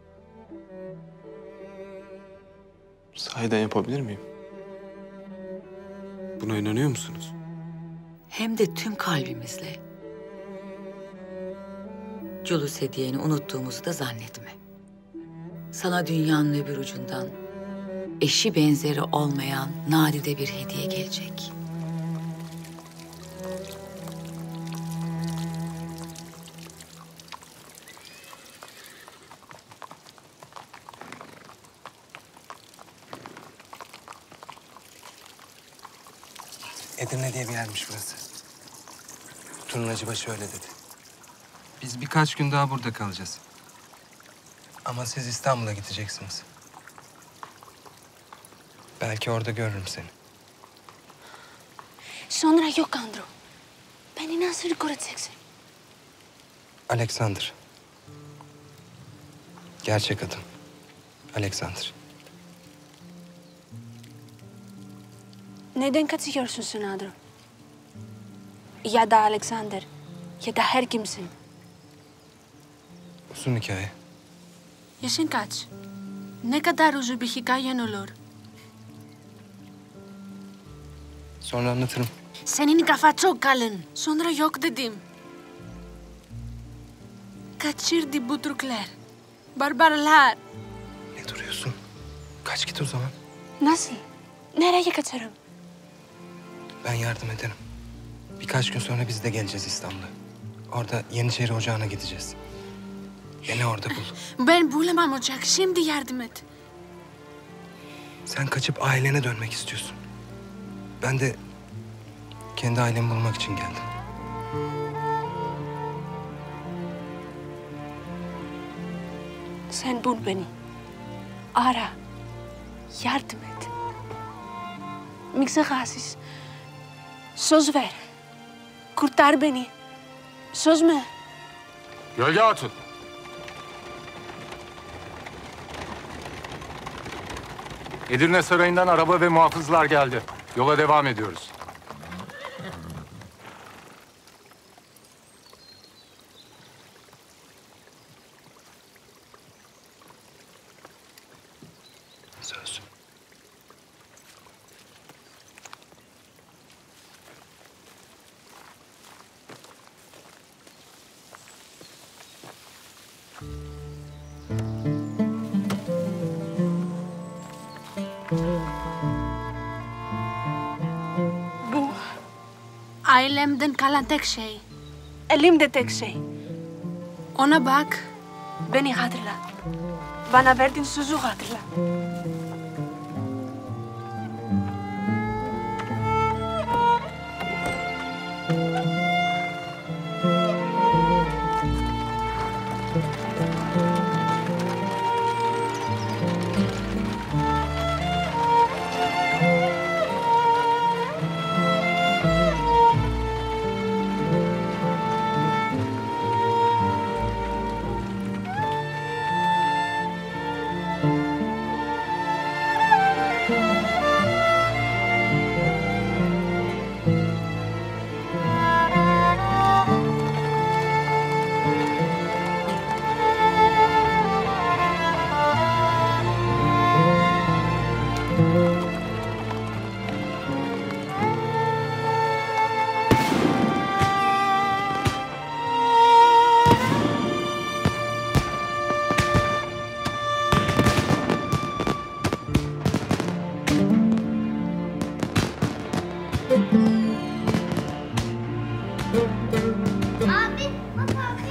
Speaker 1: Sahiden yapabilir miyim? Buna inanıyor musunuz?
Speaker 5: Hem de tüm kalbimizle. Culus hediyeni unuttuğumuzu da zannetme. Sana dünyanın öbür ucundan eşi benzeri olmayan nadide bir hediye gelecek.
Speaker 2: Edirne diye bir yermiş burası. Turnacıbaşı öyle dedi. Biz birkaç gün daha burada kalacağız. Ama siz İstanbul'a gideceksiniz. Belki orada görürüm seni.
Speaker 6: Sonra yok Andro. Beni nasıl göreceksin?
Speaker 2: Alexander. Gerçek adım. Alexander.
Speaker 6: Neden kaçıyorsun sen Adro? Ya da Alexander ya da her kimsin.
Speaker 2: Uzun hikaye.
Speaker 6: Yaşın kaç? Ne kadar uzun bir hikayen olur?
Speaker 2: Sonra anlatırım.
Speaker 6: Senin kafa çok kalın. Sonra yok dedim. Kaçırdı bu Türkler. Barbarlar.
Speaker 2: Ne duruyorsun? Kaç git o zaman.
Speaker 6: Nasıl? Nereye kaçarım?
Speaker 2: Ben yardım ederim. Birkaç gün sonra biz de geleceğiz İstanbul'a. Orada Yeniçeri Ocağı'na gideceğiz. Beni orada bul.
Speaker 6: Ben bulamam Ocak. Şimdi yardım et.
Speaker 2: Sen kaçıp ailene dönmek istiyorsun. Ben de kendi ailemi bulmak için geldim.
Speaker 6: Sen bul beni. Ara. Yardım et. Miksagasis. Söz ver. Kurtar beni. Söz mü?
Speaker 10: Gölge Hatun. Edirne Sarayı'ndan araba ve muhafızlar geldi. Yola devam ediyoruz.
Speaker 2: Söz.
Speaker 6: Bu ailemden kalan tek şey. Elimde tek şey. Ona bak. Beni hatırla. Bana verdiğin sözü hatırla.
Speaker 17: Abi, bak abi.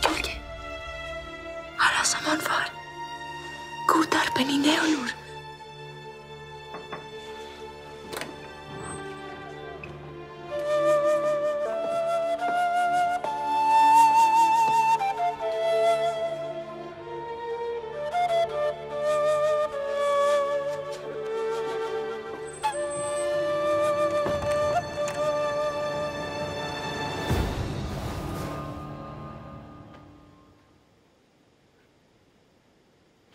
Speaker 6: Hala zaman var. Kurtar beni ne olur.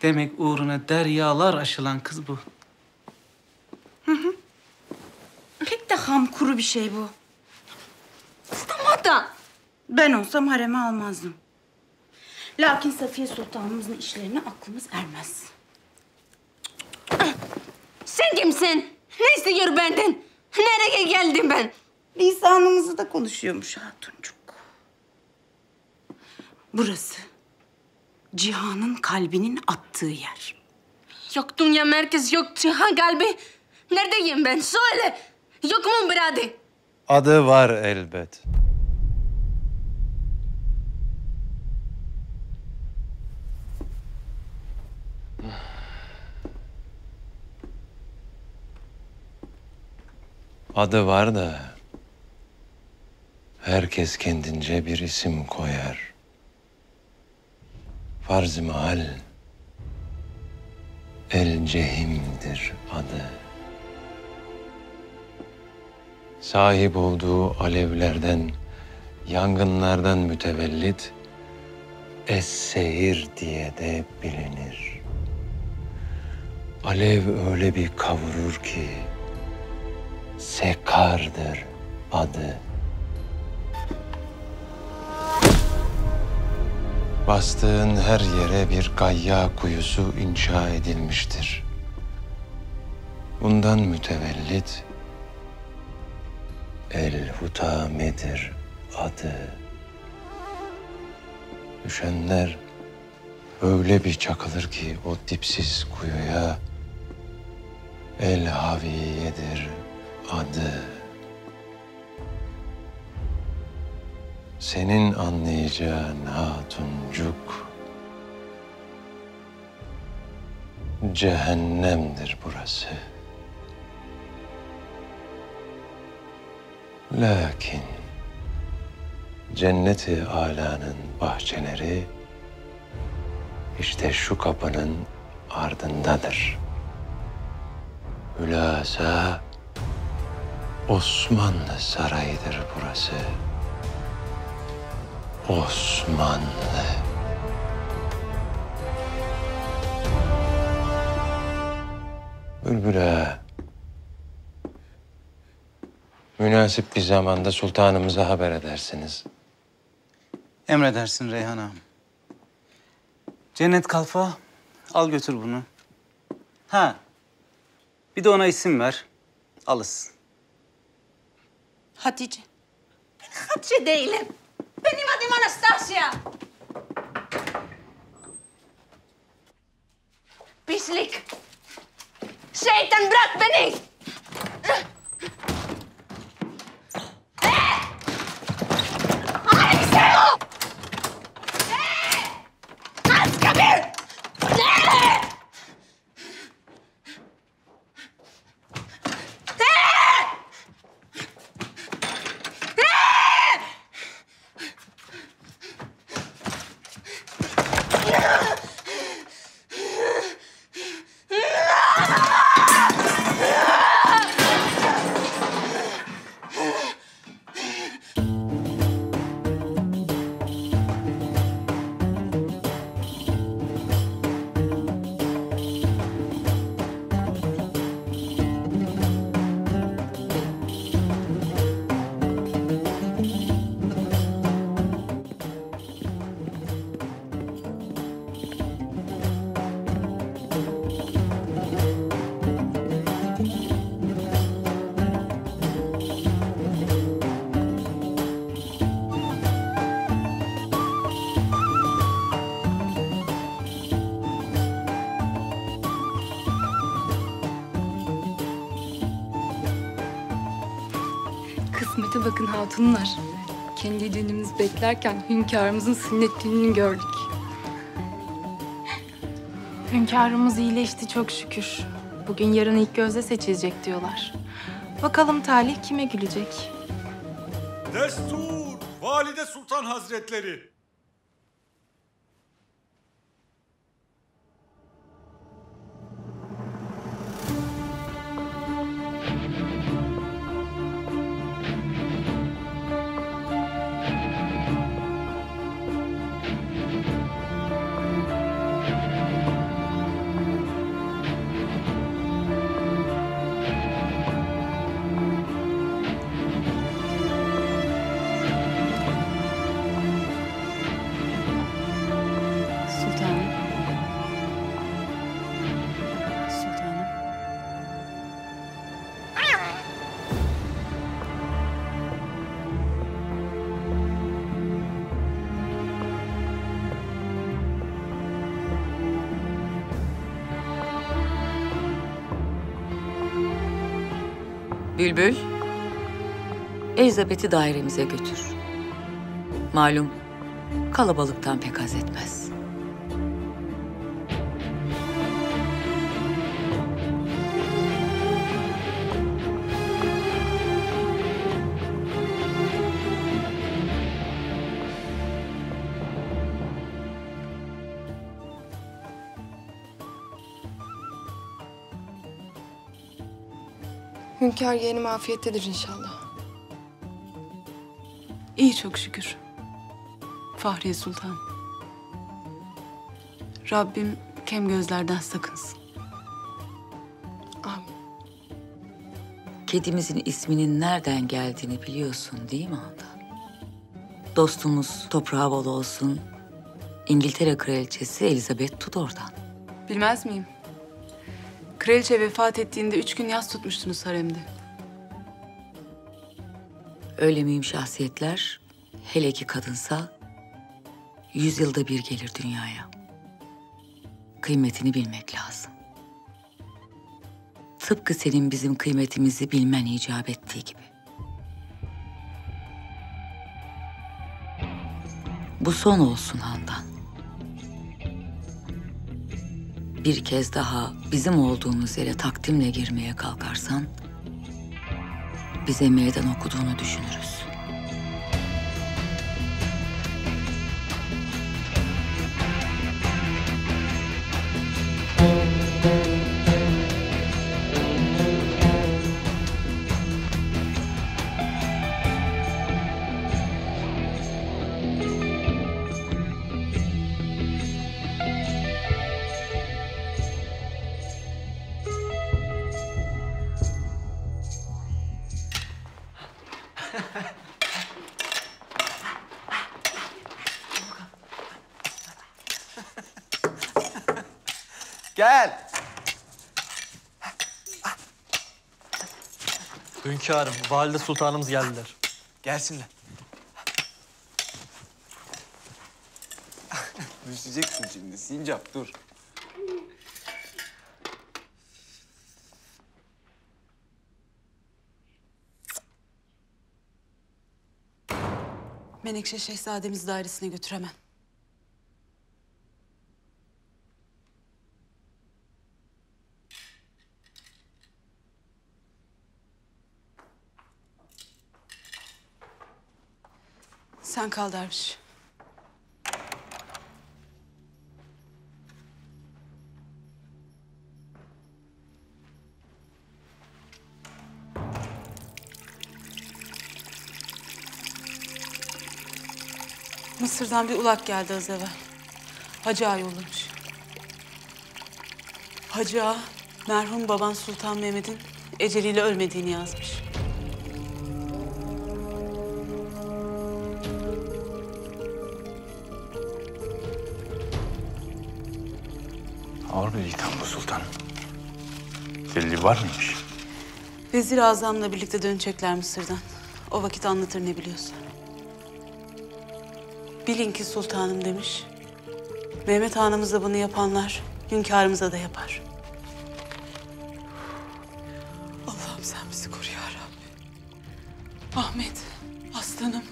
Speaker 11: Demek uğruna deryalar aşılan kız bu.
Speaker 16: Hı hı. Pek de ham kuru bir şey bu. Stamadan. Ben olsam hareme almazdım. Lakin Safiye Sultanımızın işlerine aklımız ermez. Sen kimsin? Ne istiyor benden? Nereye geldim ben? Lisanımızı da konuşuyormuş hatuncuk. Burası Cihan'ın kalbinin attığı yer. Yok dünya merkez, yok Cihan kalbi. Neredeyim ben? Söyle. Yok mu bir adı?
Speaker 23: Adı var elbet. Adı var da herkes kendince bir isim koyar. Farz-ı mahal El Cehim'dir adı. Sahip olduğu alevlerden, yangınlardan mütevellit Es-Seyir diye de bilinir. Alev öyle bir kavurur ki Sekar'dır adı. Bastığın her yere bir gayya kuyusu inşa edilmiştir. Bundan mütevellit El-Hutame'dir adı. Düşenler öyle bir çakılır ki o dipsiz kuyuya El-Haviye'dir adı. Senin anlayacağın hatuncuk cehennemdir burası. Lakin cenneti âlâ'nın bahçeleri işte şu kapının ardındadır. Hülasa Osmanlı sarayıdır burası. Osmanlı. Bülbül ağa, münasip bir zamanda sultanımıza haber edersiniz.
Speaker 11: Emredersin Reyhan ağam. Cennet Kalfa, al götür bunu. Ha, bir de ona isim ver, alız.
Speaker 16: Hatice. Ben Hatice değilim. Benim adım Anastasia. Pislik. Şeytan bırak beni. Alexeo! Azkaban!
Speaker 24: Kısmete bakın hatunlar. Kendi düğünümüzü beklerken hünkârımızın sünnet düğününü gördük.
Speaker 25: Hünkârımız iyileşti çok şükür. Bugün yarın ilk gözde seçilecek diyorlar. Bakalım talih kime gülecek?
Speaker 26: Destur! Valide Sultan Hazretleri!
Speaker 5: Bülbül, Elizabeth'i dairemize götür. Malum kalabalıktan pek haz etmez.
Speaker 24: Hünkâr yeğenim afiyettedir inşallah.
Speaker 16: İyi çok şükür. Fahriye Sultan. Rabbim kem gözlerden sakınsın.
Speaker 24: Amin.
Speaker 5: Kedimizin isminin nereden geldiğini biliyorsun değil mi Handan? Dostumuz toprağı bol olsun, İngiltere Kraliçesi Elizabeth Tudor'dan.
Speaker 16: Bilmez miyim? Kraliçe vefat ettiğinde üç gün yas tutmuştunuz haremde.
Speaker 5: Öyle mühim şahsiyetler, hele ki kadınsa, yüzyılda bir gelir dünyaya. Kıymetini bilmek lazım. Tıpkı senin bizim kıymetimizi bilmen icap ettiği gibi. Bu son olsun Handan. Bir kez daha bizim olduğumuz yere takdimle girmeye kalkarsan, bize meydan okuduğunu düşünürüz.
Speaker 3: Gel.
Speaker 4: Hünkârım, valide sultanımız geldiler.
Speaker 3: Gelsinler. Düşeceksin şimdi Sincap, dur.
Speaker 16: Menekşe şehzademizi dairesine götür hemen. Sen kal derviş. Mısır'dan bir ulak geldi az evvel. Hacı Ağa yollamış. Hacı Ağa, merhum baban Sultan Mehmet'in eceliyle ölmediğini yazmış.
Speaker 19: Ağır bir itham bu sultanım. Delili var mıymış?
Speaker 16: Vezir-i Azam'la birlikte dönecekler Mısır'dan. O vakit anlatır ne biliyorsa. Bilin ki sultanım demiş. Mehmet Hanımıza bunu yapanlar hünkârımıza da yapar. Allah'ım sen bizi koru ya Rabbi. Ahmet, aslanım.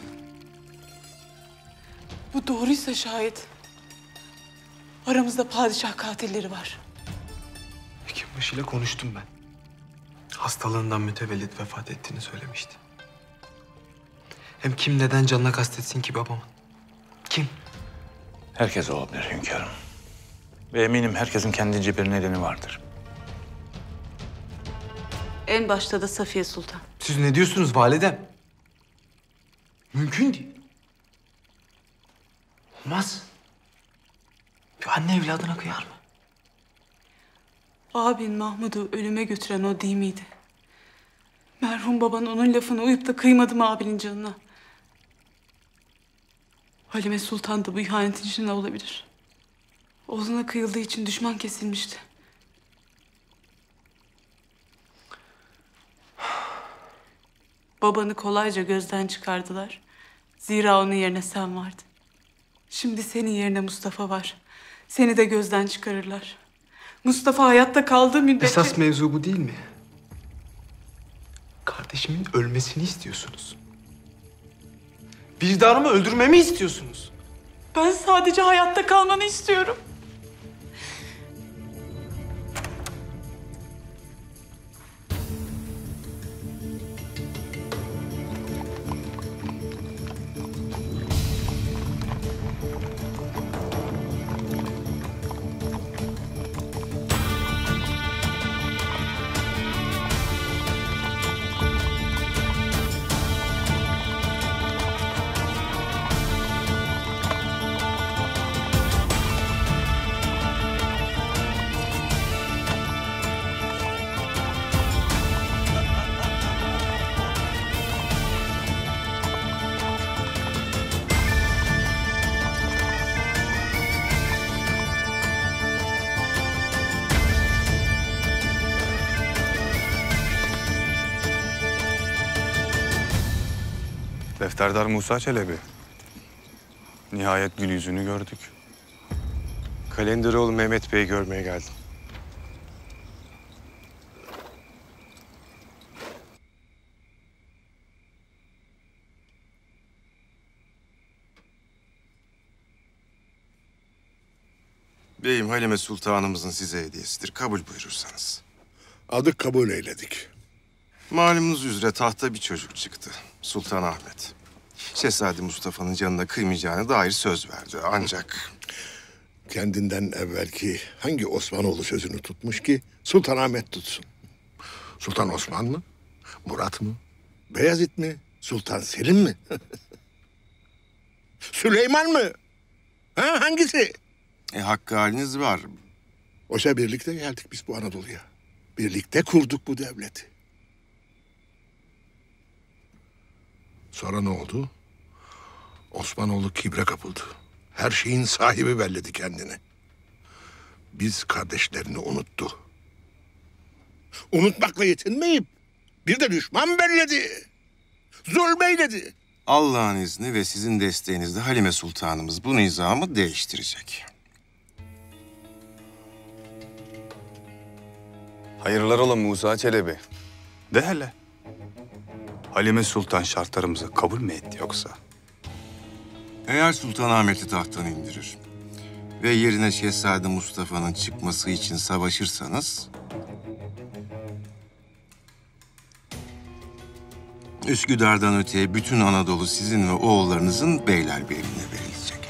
Speaker 16: Bu doğruysa şayet aramızda padişah katilleri var.
Speaker 1: Hekimbaşı ile konuştum ben. Hastalığından mütevellit vefat ettiğini söylemişti. Hem kim neden canına kastetsin ki babamın? Kim?
Speaker 19: Herkes olabilir hünkârım. Ve eminim herkesin kendince bir nedeni vardır.
Speaker 16: En başta da Safiye Sultan.
Speaker 1: Siz ne diyorsunuz validem? Mümkün değil. Olmaz. Bir anne evladına kıyar mı?
Speaker 16: Abin Mahmud'u ölüme götüren o değil miydi? Merhum baban onun lafına uyup da kıymadı mı abinin canına? Halime Sultan da bu ihanetin içinde olabilir. Oğluna kıyıldığı için düşman kesilmişti. Babanı kolayca gözden çıkardılar. Zira onun yerine sen vardın. Şimdi senin yerine Mustafa var. Seni de gözden çıkarırlar. Mustafa hayatta kaldığı müddetçe...
Speaker 1: Esas mevzu bu değil mi? Kardeş. kardeşimin ölmesini istiyorsunuz. Vicdanımı öldürmemi istiyorsunuz.
Speaker 12: Ben sadece hayatta kalmanı istiyorum.
Speaker 15: Defterdar Musa Çelebi. Nihayet gül yüzünü gördük. Kalenderoğlu Mehmet Bey'i görmeye geldim. Beyim, Halime Sultanımızın size hediyesidir. Kabul buyurursanız.
Speaker 13: Adı kabul eyledik.
Speaker 15: Malumunuz üzere tahta bir çocuk çıktı. Sultan Ahmet. Şehzade Mustafa'nın canına kıymayacağına dair söz verdi. Ancak...
Speaker 13: Kendinden evvelki hangi Osmanoğlu sözünü tutmuş ki Sultan Ahmet tutsun? Sultan Osman mı? Murat mı? Beyazıt mı? Sultan Selim mi? Süleyman mı? Ha, hangisi?
Speaker 15: E, hakkı haliniz var.
Speaker 13: Oysa birlikte geldik biz bu Anadolu'ya. Birlikte kurduk bu devleti. Sonra ne oldu? Osmanoğlu kibre kapıldı. Her şeyin sahibi belledi kendini. Biz kardeşlerini unuttu. Unutmakla yetinmeyip bir de düşman belledi. Zulmeyledi.
Speaker 15: Allah'ın izni ve sizin desteğinizle Halime Sultanımız bu nizamı değiştirecek.
Speaker 14: Hayırlar ola Musa Çelebi. De hele. Halime Sultan şartlarımızı kabul mü etti yoksa?
Speaker 15: Eğer Sultanahmet'i tahttan indirir ve yerine Şehzade Mustafa'nın çıkması için savaşırsanız... Üsküdar'dan öteye bütün Anadolu sizin ve oğullarınızın beylerbeyliğine verilecek.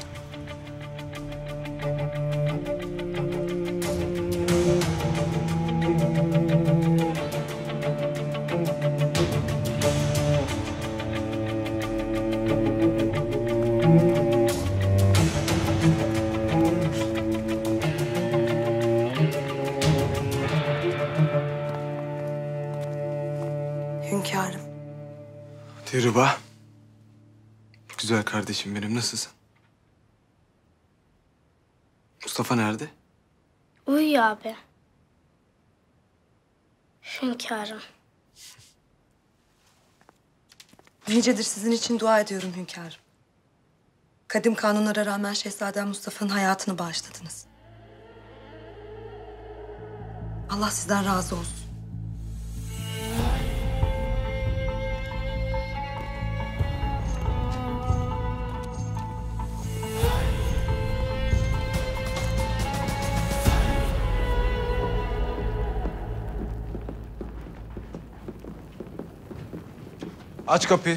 Speaker 18: Hünkârım.
Speaker 1: Dilruba. Güzel kardeşim benim, nasılsın? Mustafa nerede?
Speaker 17: Uyuyor abi. Hünkârım.
Speaker 18: Nicedir sizin için dua ediyorum hünkârım. Kadim kanunlara rağmen Şehzade Mustafa'nın hayatını bağışladınız. Allah sizden razı olsun.
Speaker 1: Aç kapıyı.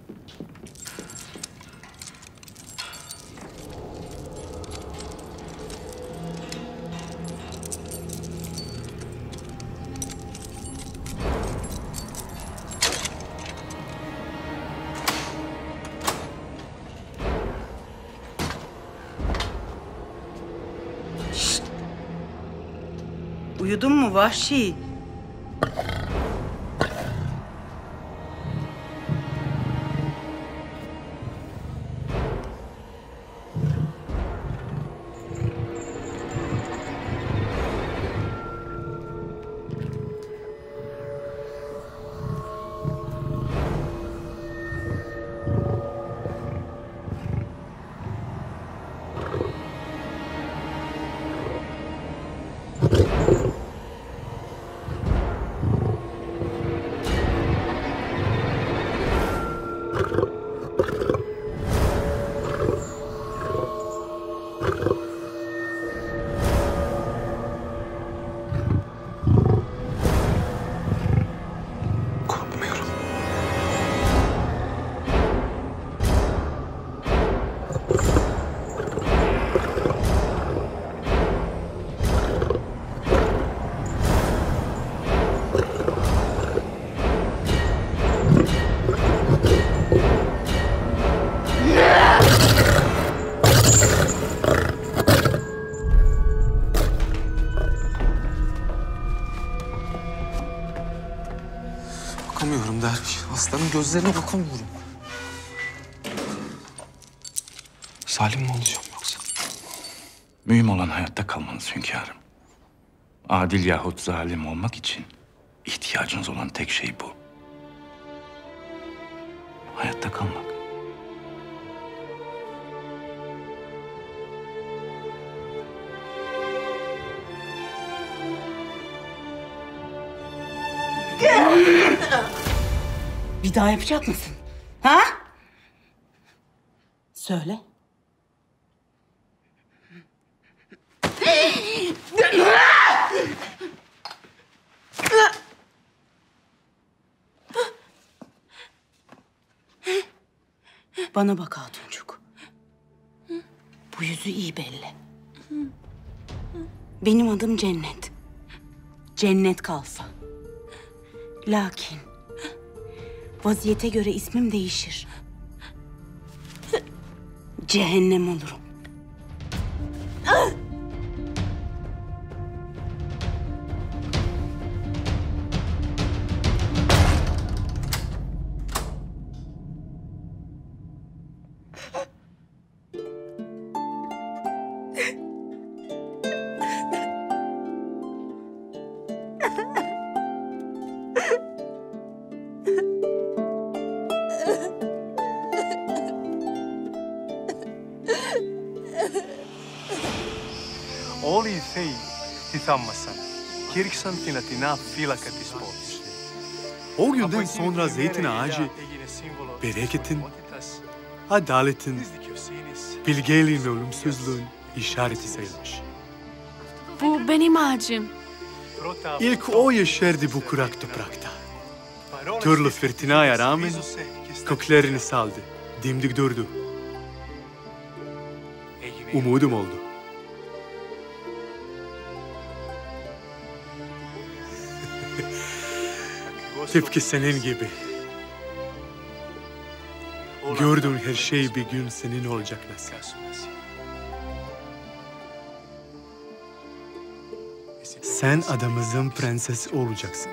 Speaker 21: Şşt! Uyudun mu vahşi?
Speaker 1: Bakamıyorum derviş. Aslanın gözlerine bakamıyorum. Salim mi olacağım yoksa?
Speaker 19: Mühim olan hayatta kalmanız hünkârım. Adil yahut zalim olmak için ihtiyacınız olan tek şey bu. Hayatta kalmak.
Speaker 16: Bir daha yapacak mısın? Ha? Söyle. Bana bak Hatuncuk. Bu yüzü iyi belli. Benim adım Cennet. Cennet Kalfa. Lakin vaziyete göre ismim değişir. Cehennem olurum.
Speaker 7: Όλοι οι θεοί τη θαύμασαν και έριξαν την Αθηνά φύλακα της πόλης. O günden sonra zeytin ağacı bereketin, adaletin, bilgeliğin ve ölümsüzlüğün işareti sayılmış.
Speaker 24: Bu benim ağacım.
Speaker 7: İlk o yeşerdi bu kurak toprakta. Türlü fırtınaya rağmen köklerini saldı, dimdik durdu. Umudum oldu. Tıpkı senin gibi. Gördüğün her şey bir gün senin olacak nasıl? Sen adamızın prensesi olacaksın.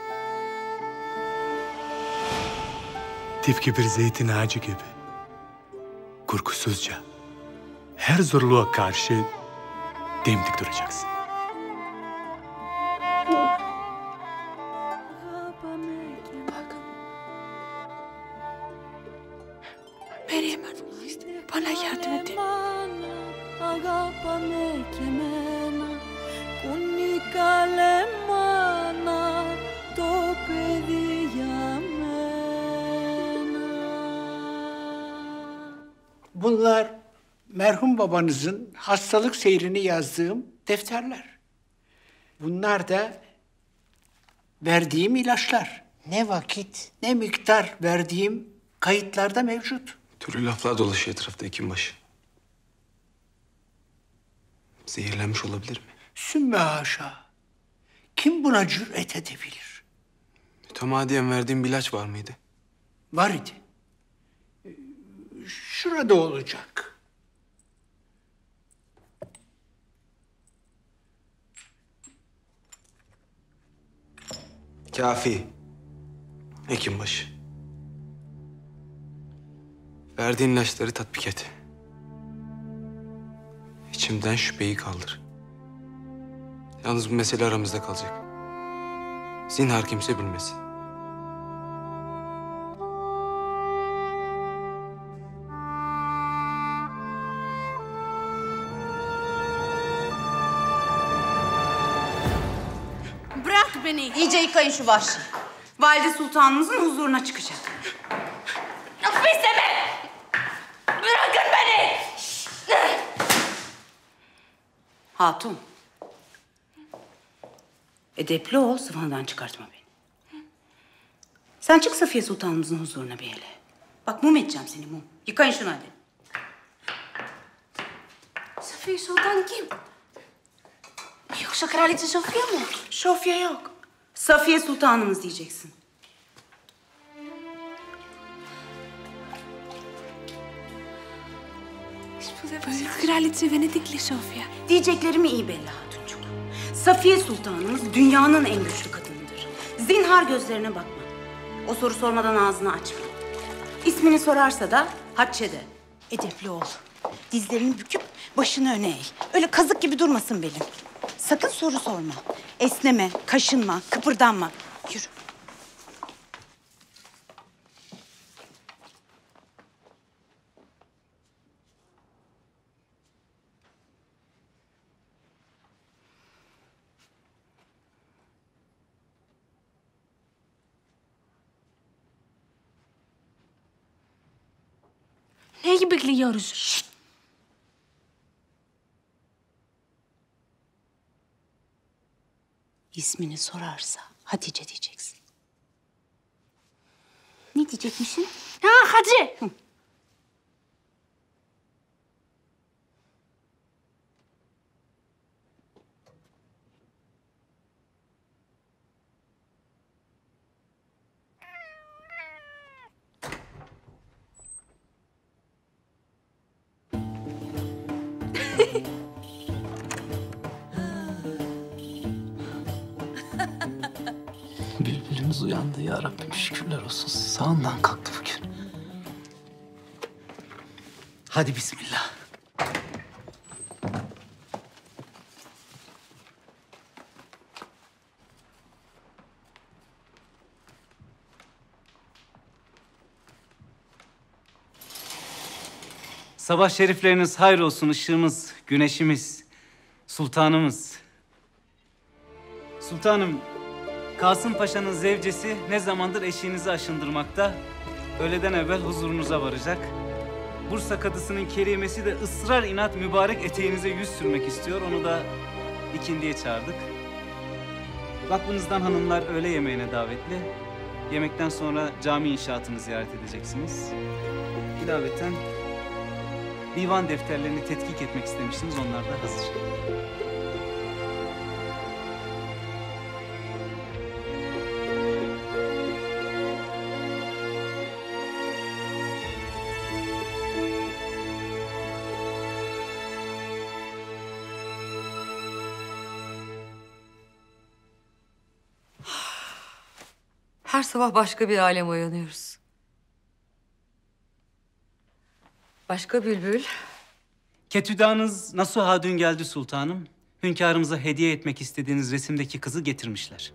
Speaker 7: Tıpkı bir zeytin ağacı gibi. Korkusuzca, her zorluğa karşı dimdik duracaksın.
Speaker 24: Meryem Hanım, bana yardım edin.
Speaker 8: Bunlar merhum babanızın hastalık seyrini yazdığım defterler. Bunlar da verdiğim ilaçlar. Ne vakit, ne miktar verdiğim kayıtlarda mevcut.
Speaker 1: Türlü laflar dolaşıyor etrafta Hekimbaşı. Zehirlenmiş olabilir mi?
Speaker 8: Sümme haşa. Kim buna cüret edebilir?
Speaker 1: Mütemadiyen verdiğim bir ilaç var mıydı?
Speaker 8: Var idi. Şurada olacak.
Speaker 1: Kafi. Hekimbaşı. Verdiğin ilaçları tatbik et. İçimden şüpheyi kaldır. Yalnız bu mesele aramızda kalacak. Zinhar kimse bilmesin.
Speaker 16: Bırak beni. İyice yıkayın şu vahşi. Valide Sultanımızın huzuruna çıkacak. Affet beni! Bırakın beni! Hatun. Edepli ol, sıvandan çıkartma beni. Sen çık Safiye Sultanımızın huzuruna bir hele. Bak mum edeceğim seni mum. Yıkayın şunu hadi.
Speaker 24: Safiye Sultan kim? Yoksa Kraliçe Sofya mı?
Speaker 16: Sofya yok. Safiye Sultanımız diyeceksin.
Speaker 24: Büyük Kraliçe Venedikli Sofya.
Speaker 16: Diyeceklerimi iyi belli Hatuncuk. Safiye Sultanımız dünyanın en güçlü kadınıdır. Zinhar gözlerine bakma. O soru sormadan ağzını açma. İsmini sorarsa da Hatice de. Edepli ol. Dizlerini büküp başını öne eğ. Öyle kazık gibi durmasın belin. Sakın soru sorma. Esneme, kaşınma, kıpırdanma. Yürü.
Speaker 6: Neyi bekliyoruz? Şşt!
Speaker 16: İsmini sorarsa Hatice diyeceksin. Ne diyecekmişsin?
Speaker 6: Ha Hatice!
Speaker 16: Hı.
Speaker 19: Bülbülümüz uyandı ya Rabbim, şükürler olsun. Sağından kalktı bugün. Hadi bismillah.
Speaker 11: Sabah şerifleriniz hayır olsun, ışığımız, güneşimiz, sultanımız. Sultanım, Kasım Paşa'nın zevcesi ne zamandır eşiğinizi aşındırmakta, öğleden evvel huzurunuza varacak. Bursa kadısının kerimesi de ısrar inat mübarek eteğinize yüz sürmek istiyor, onu da ikindiye çağırdık. Vakfınızdan hanımlar öğle yemeğine davetli. Yemekten sonra cami inşaatını ziyaret edeceksiniz. İlaveten divan defterlerini tetkik etmek istemiştiniz, onlar da hazır.
Speaker 5: Her sabah başka bir alem uyanıyoruz. Başka Bülbül.
Speaker 11: Ketüdanız Nasuha dün geldi sultanım. Hünkârımıza hediye etmek istediğiniz resimdeki kızı getirmişler.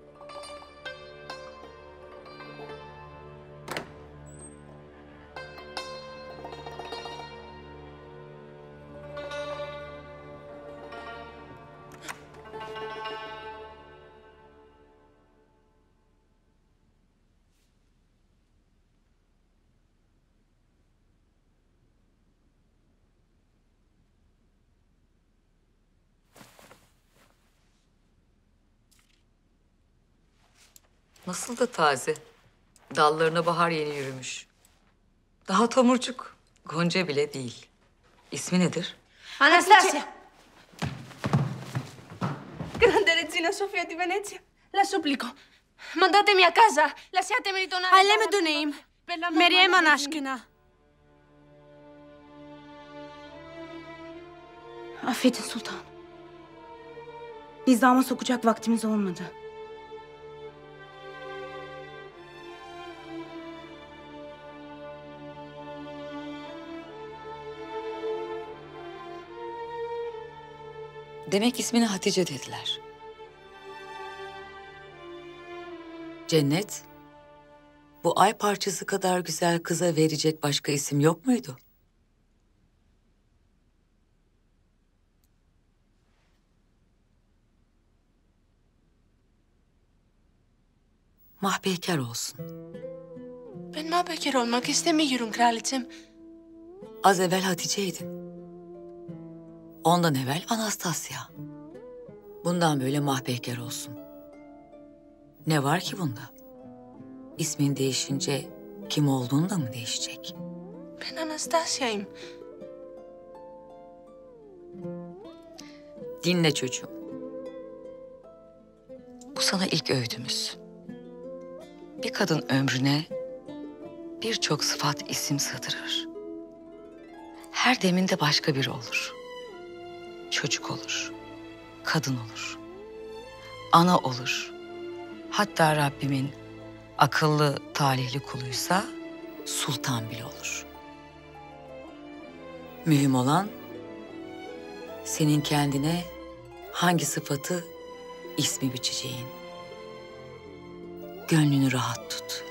Speaker 5: Nasıl da taze. Dallarına bahar yeni yürümüş. Daha tomurcuk. Gonca bile değil. İsmi nedir?
Speaker 6: Anastasia! Grande regina Sofia di Venezia, la supplico. Mandatemi a casa, lasciatemi ritornare. Alleme döneğim. Meryem Ana aşkına.
Speaker 16: Affedin sultan. Nizama sokacak vaktimiz olmadı.
Speaker 5: Demek ismine Hatice dediler. Cennet, bu ay parçası kadar güzel kıza verecek başka isim yok muydu? Mahpeyker olsun.
Speaker 6: Ben mahpeyker olmak istemiyorum kraliçem.
Speaker 5: Az evvel Hatice'ydin. Ondan evvel Anastasia. Bundan böyle mahpeyker olsun. Ne var ki bunda? İsmin değişince kim olduğun da mı değişecek?
Speaker 6: Ben Anastasia'yım.
Speaker 5: Dinle çocuğum. Bu sana ilk öğüdümüz. Bir kadın ömrüne birçok sıfat, isim sığdırır. Her deminde başka biri olur. Çocuk olur, kadın olur, ana olur. Hatta Rabbimin akıllı, talihli kuluysa sultan bile olur. Mühim olan senin kendine hangi sıfatı, ismi biçeceğin. Gönlünü rahat tut.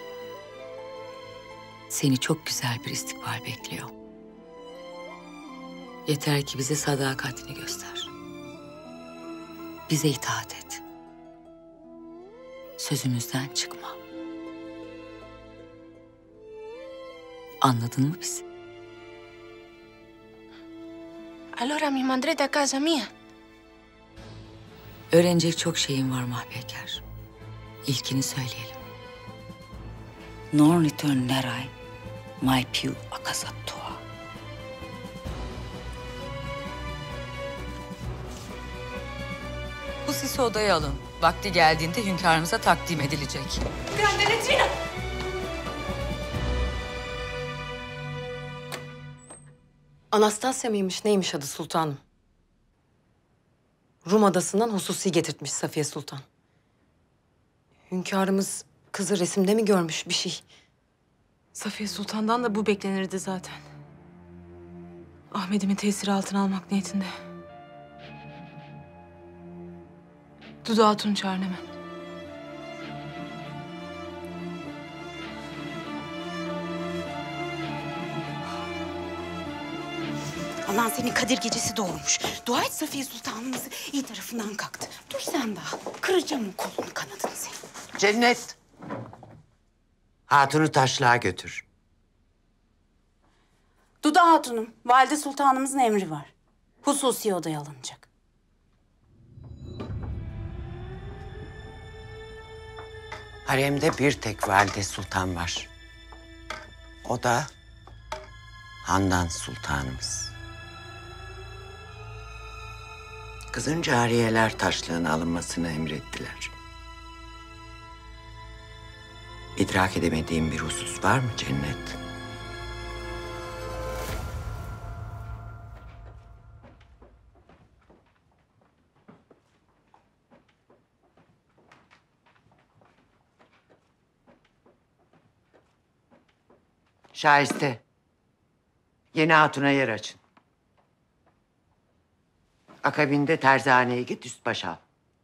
Speaker 5: Seni çok güzel bir istikbal bekliyor. Yeter ki bize sadakatini göster. Bize itaat et. Sözümüzden çıkma. Anladın mı bizi?
Speaker 17: Allora mi mandrete a casa mia.
Speaker 5: Öğrenecek çok şeyin var Mahpeker. İlkini söyleyelim. Non ritornerai mai più a casa tua. Bu sisi odaya alın. Vakti geldiğinde hünkârımıza takdim edilecek.
Speaker 16: Grande Regina!
Speaker 18: Anastasya mıymış neymiş adı sultanım? Rum adasından hususi getirtmiş Safiye Sultan. Hünkârımız kızı resimde mi görmüş bir şey?
Speaker 25: Safiye Sultan'dan da bu beklenirdi zaten. Ahmet'imin tesiri altına almak niyetinde. Dudu Hatun çağırın hemen.
Speaker 16: Anan senin Kadir gecesi doğurmuş. Dua et Safiye Sultanımız iyi tarafından kalktı. Dur sen daha. Kıracağım o kolunu kanadını senin.
Speaker 2: Cennet. Hatunu taşlığa götür.
Speaker 16: Duda Hatun'um, Valide Sultanımızın emri var. Hususi odaya alınacak.
Speaker 2: Haremde bir tek valide sultan var. O da Handan Sultanımız. Kızın cariyeler taşlığına alınmasını emrettiler. İdrak edemediğim bir husus var mı Cennet? Şahiste, yeni hatuna yer açın. Akabinde terzihaneye git, üst baş al.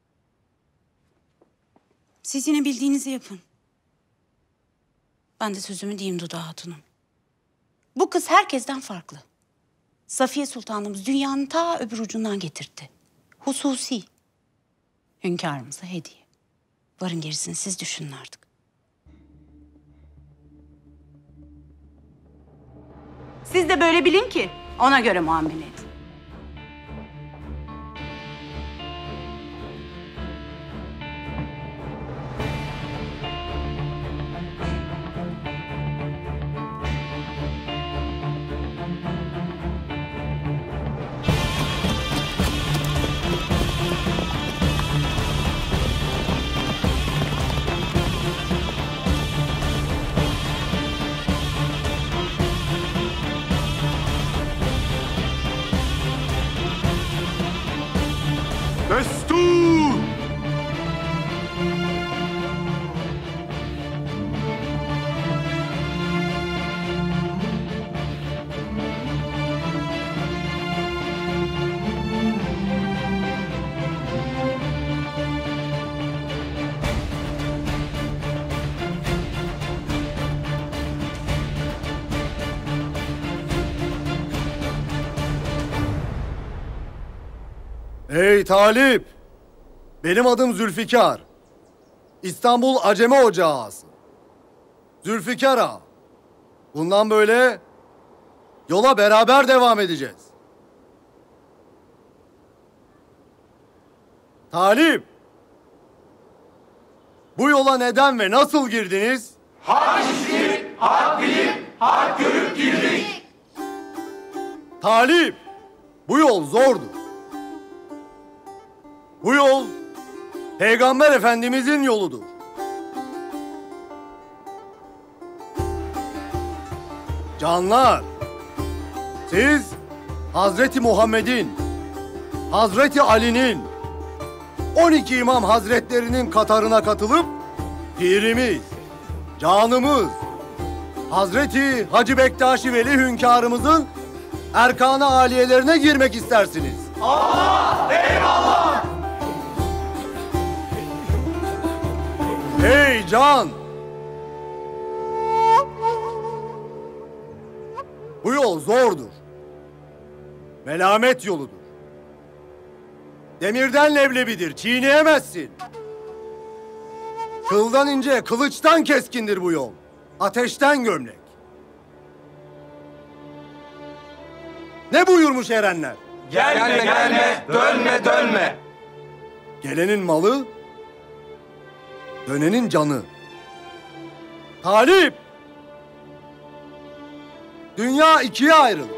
Speaker 16: Siz yine bildiğinizi yapın. Ben de sözümü diyeyim Duda Hatun'um. Bu kız herkesten farklı. Safiye Sultanımız dünyanın ta öbür ucundan getirdi. Hususi. Hünkârımıza hediye. Varın gerisini siz düşünün artık. Siz de böyle bilin ki ona göre muamele edin.
Speaker 26: Destur!
Speaker 9: Ey Talip! Benim adım Zülfikar. İstanbul Acemi Ocağı ağası. Zülfikar ağa. Bundan böyle yola beraber devam edeceğiz. Talip! Bu yola neden ve nasıl girdiniz?
Speaker 26: Hak işitip, hak bilip, hak görüp girdik.
Speaker 9: Talip! Bu yol zordur. Bu yol Peygamber Efendimizin yoludur. Canlar, siz Hazreti Muhammed'in, Hazreti Ali'nin, on iki İmam Hazretlerinin katarına katılıp pirimiz, canımız Hazreti Hacı Bektaşi Veli hünkârımızın erkan-ı aliyelerine girmek istersiniz.
Speaker 26: Allah eyvallah.
Speaker 9: Hey can! Bu yol zordur. Melamet yoludur. Demirden leblebidir, çiğneyemezsin. Kıldan ince, kılıçtan keskindir bu yol. Ateşten gömlek. Ne buyurmuş erenler?
Speaker 26: Gelme gelme, dönme dönme.
Speaker 9: Gelenin malı, dönenin canı. Talip! Dünya ikiye ayrılır.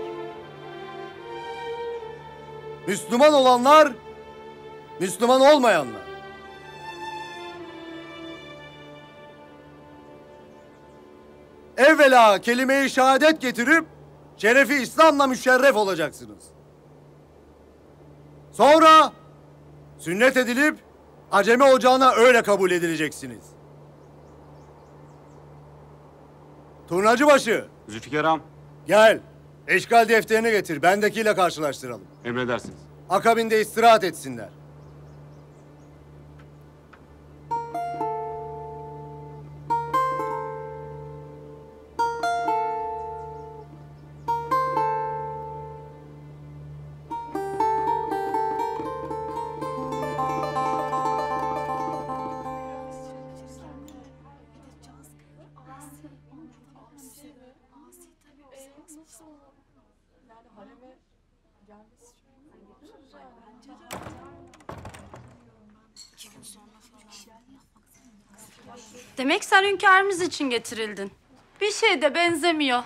Speaker 9: Müslüman olanlar, Müslüman olmayanlar. Evvela kelime-i şehadet getirip şerefi İslam'la müşerref olacaksınız. Sonra sünnet edilip Acemi ocağına öyle kabul edileceksiniz. Turnacıbaşı.
Speaker 4: Zülfikar ağam.
Speaker 9: Gel. Eşkal defterini getir. Bendekiyle karşılaştıralım.
Speaker 4: Emredersiniz.
Speaker 9: Akabinde istirahat etsinler.
Speaker 6: Demek sen hünkârımız için getirildin.
Speaker 25: Bir şey de benzemiyor.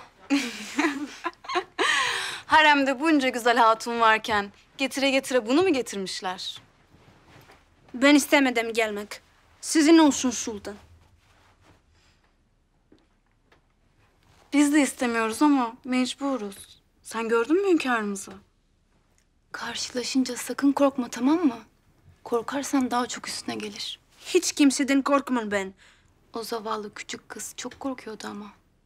Speaker 6: Haremde bunca güzel hatun varken getire getire bunu mu getirmişler? Ben istemedim gelmek. Sizin olsun sultan. Biz de istemiyoruz ama mecburuz. Sen gördün mü hünkârımızı?
Speaker 25: Karşılaşınca sakın korkma, tamam mı? Korkarsan daha çok üstüne gelir.
Speaker 6: Hiç kimseden korkmam ben.
Speaker 25: O zavallı küçük kız çok korkuyordu ama.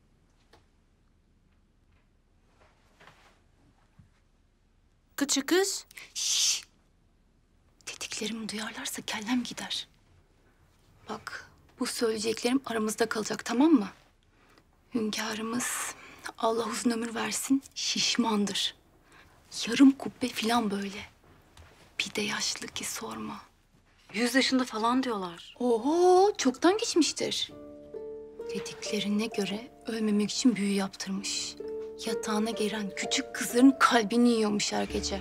Speaker 6: Küçük kız?
Speaker 25: Şşş! Dediklerimi duyarlarsa kellem gider. Bak, bu söyleyeceklerim aramızda kalacak, tamam mı? Hünkârımız, Allah uzun ömür versin, şişmandır. Yarım kubbe falan böyle. Bir de yaşlı ki sorma.
Speaker 6: Yüz yaşında falan diyorlar.
Speaker 25: Oho, çoktan geçmiştir. Dediklerine göre ölmemek için büyü yaptırmış. Yatağına giren küçük kızların kalbini yiyormuş her gece.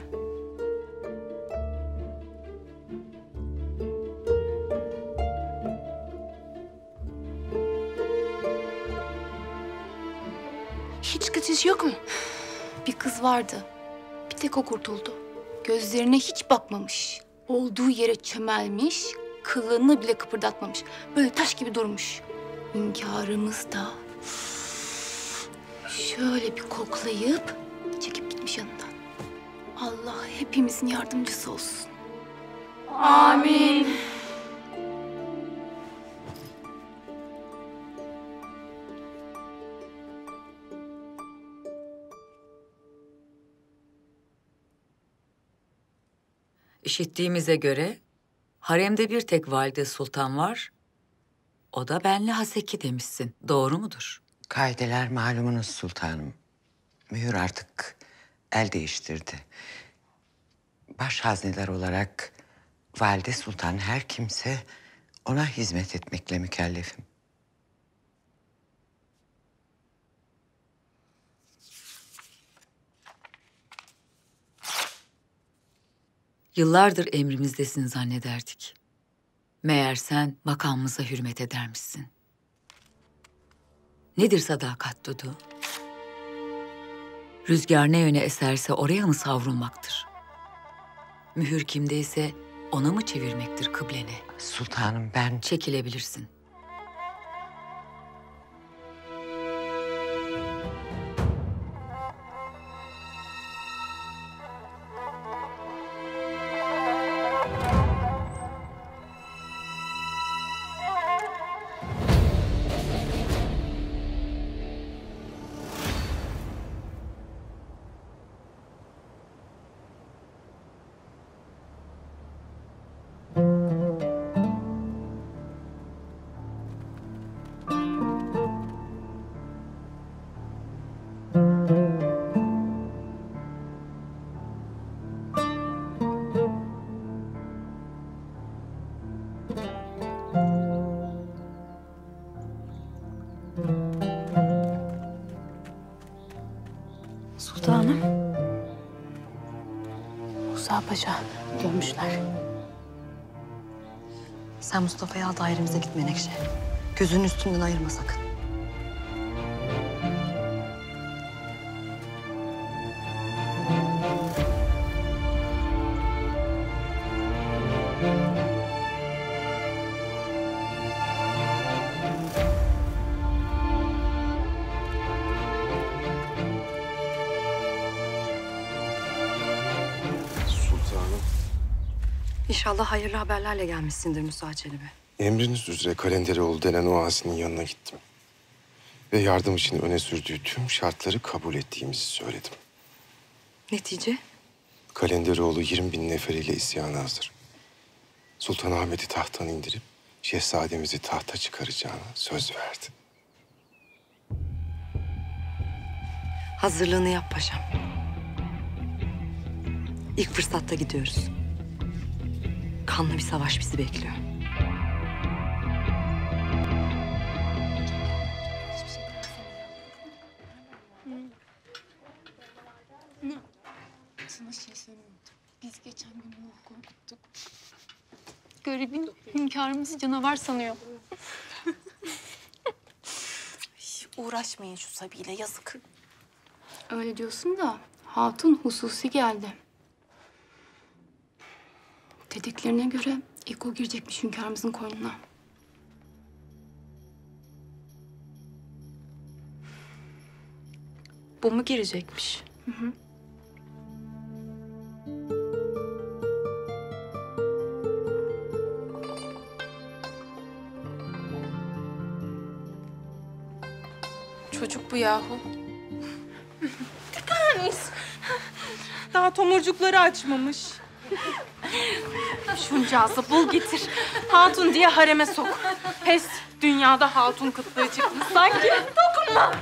Speaker 6: Hiç kaçış yok mu?
Speaker 25: Bir kız vardı. Bir tek o kurtuldu. Gözlerine hiç bakmamış. Olduğu yere çömelmiş, kılını bile kıpırdatmamış. Böyle taş gibi durmuş. Hünkârımız da şöyle bir koklayıp çekip gitmiş yanından. Allah hepimizin yardımcısı olsun.
Speaker 6: Amin.
Speaker 5: İşittiğimize göre haremde bir tek valide sultan var. O da benli Haseki demişsin. Doğru mudur?
Speaker 2: Kaideler malumunuz sultanım. Mühür artık el değiştirdi. Baş hazneler olarak valide sultan her kimse ona hizmet etmekle mükellefim.
Speaker 5: Yıllardır emrimizdesin zannederdik. Meğer sen makamımıza hürmet edermişsin. Nedir sadakat Dudu? Rüzgar ne yöne eserse oraya mı savrulmaktır? Mühür kimdeyse ona mı çevirmektir kıbleni?
Speaker 2: Sultanım ben...
Speaker 5: Çekilebilirsin.
Speaker 25: Musa Paşa dönmüşler.
Speaker 18: Sen Mustafa'yı al dairemize git Menekşe. Gözünün üstünden ayırma sakın. İnşallah hayırlı haberlerle gelmişsindir Musa Çelebi.
Speaker 15: Emriniz üzere Kalenderoğlu denen o asinin yanına gittim. Ve yardım için öne sürdüğü tüm şartları kabul ettiğimizi söyledim.
Speaker 18: Netice?
Speaker 15: Kalenderoğlu yirmi bin neferiyle isyana hazır. Sultanahmet'i tahttan indirip şehzademizi tahta çıkaracağına söz verdi.
Speaker 18: Hazırlığını yap paşam. İlk fırsatta gidiyoruz. Kanlı bir savaş bizi bekliyor.
Speaker 25: Sana şey söyleyeyim. Biz geçen gün onu korkuttuk. Garibin hünkârımızı canavar sanıyor.
Speaker 16: Uğraşmayın şu Sabi'yle, yazık.
Speaker 25: Öyle diyorsun da hatun hususi geldi. Dediklerine göre ilk o girecekmiş hünkârımızın koynuna.
Speaker 18: Bu mu girecekmiş?
Speaker 25: Hı hı.
Speaker 12: Çocuk bu yahu. Tıkanız. Daha tomurcukları açmamış. Şuncağızı bul getir. Hatun diye hareme sok. Pes, dünyada hatun kıtlığı çıkmış sanki. Dokunma.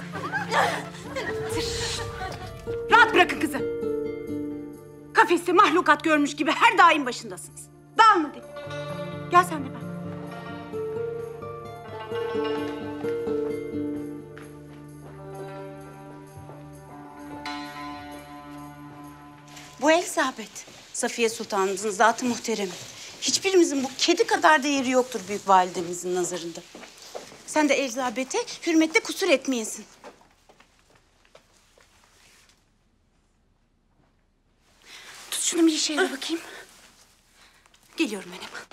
Speaker 16: Rahat bırakın kızı. Kafeste mahlukat görmüş gibi her daim başındasınız. Dağılın hadi. Gel sen de ben. Bu Elizabeth, Safiye Sultanımızın zatı muhteremi. Hiçbirimizin bu kedi kadar değeri yoktur büyük validemizin nazarında. Sen de Elizabeth'e hürmette kusur etmeyesin. Tut şunu bir işe yara bakayım. Geliyorum ben hemen.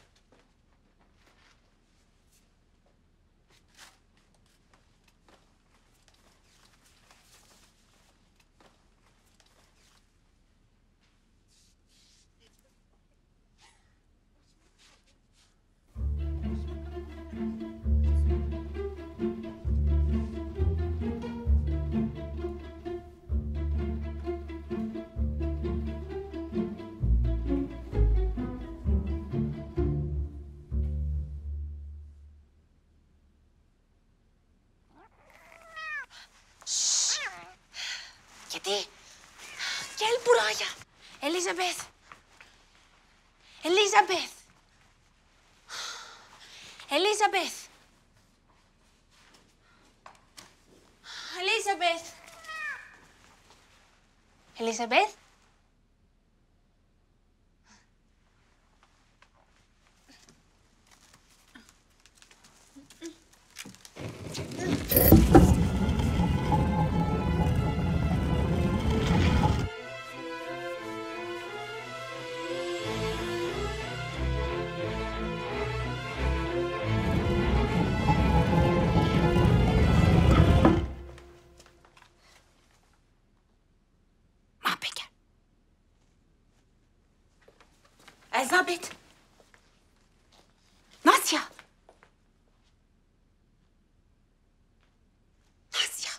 Speaker 16: Kedi, gel buraya. Elizabeth. Elizabeth. Elizabeth. Elizabeth. Elizabeth. Elizabeth. Nasya. Nasya.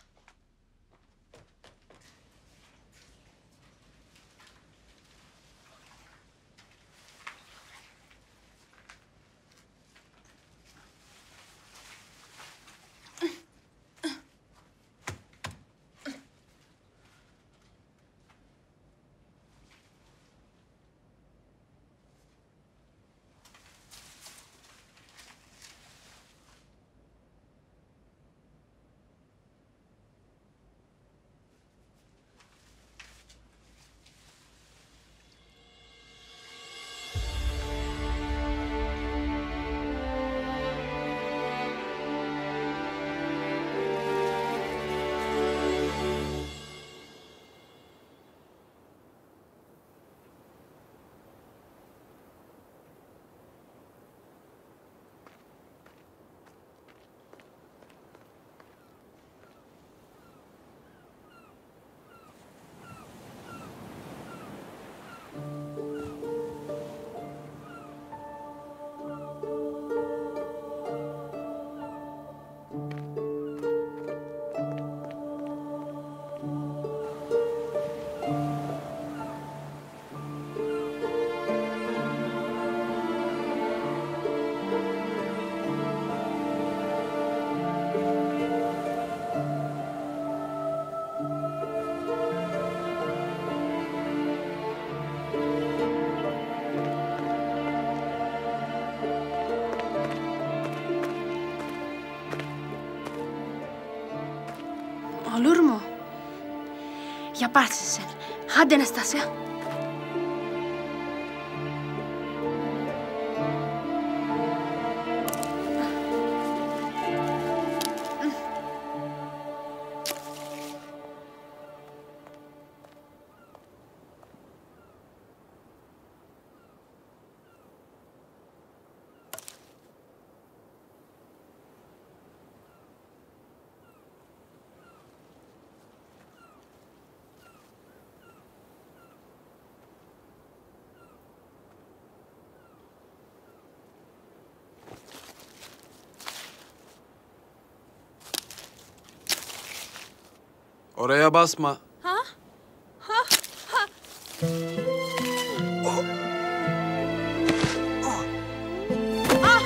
Speaker 17: Olur mu? Yaparsın sen. Hadi Anastasia.
Speaker 1: Oraya basma.
Speaker 6: Ha? Ha? Ha? Ah!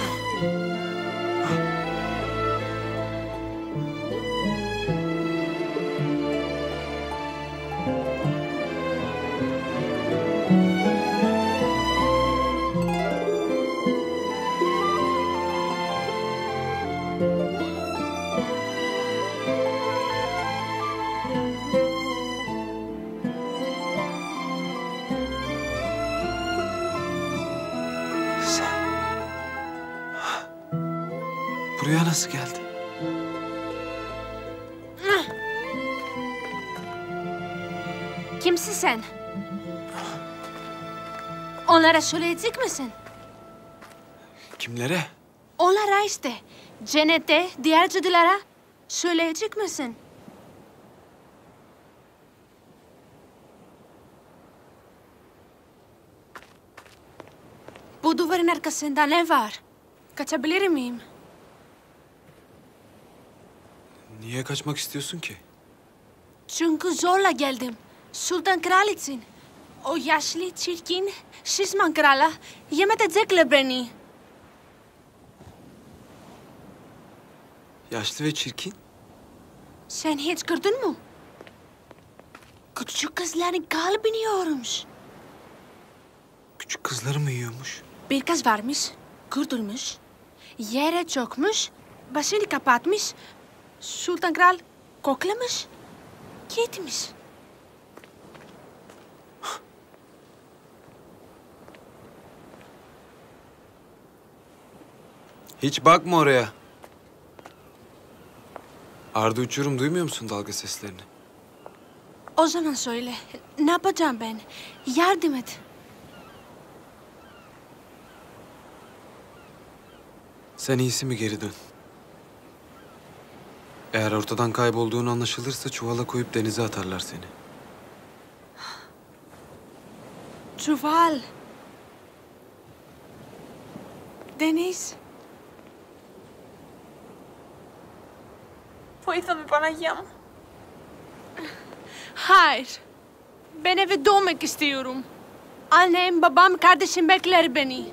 Speaker 1: Buraya nasıl geldin?
Speaker 17: Kimsin sen? Onlara söyleyecek misin?
Speaker 1: Kimlere?
Speaker 17: Onlara işte. Cennete, diğer cadılara söyleyecek misin? Bu duvarın arkasında ne var? Kaçabilir miyim?
Speaker 1: Niye kaçmak istiyorsun ki?
Speaker 17: Çünkü zorla geldim. Sultan Kral için. O yaşlı, çirkin, şişman krala yem edecekler beni.
Speaker 1: Yaşlı ve çirkin?
Speaker 17: Sen hiç gördün mü? Küçük kızların kalbini yiyormuş.
Speaker 1: Küçük kızları mı yiyormuş?
Speaker 17: Bir kız varmış, kurtulmuş. Yere çökmüş, başını kapatmış. Sultan Kral koklamış, gitmiş.
Speaker 1: Hiç bakma oraya. Ardı uçurum, duymuyor musun dalga seslerini?
Speaker 17: O zaman söyle, ne yapacağım ben? Yardım et.
Speaker 1: Sen iyisi mi geri dön? Eğer ortadan kaybolduğun anlaşılırsa çuvala koyup denize atarlar seni.
Speaker 17: Çuval. Deniz.
Speaker 12: Βοήθαμε, Παναγία μου.
Speaker 17: Hayır. Ben eve dönmek istiyorum. Annem, babam, kardeşim bekler beni.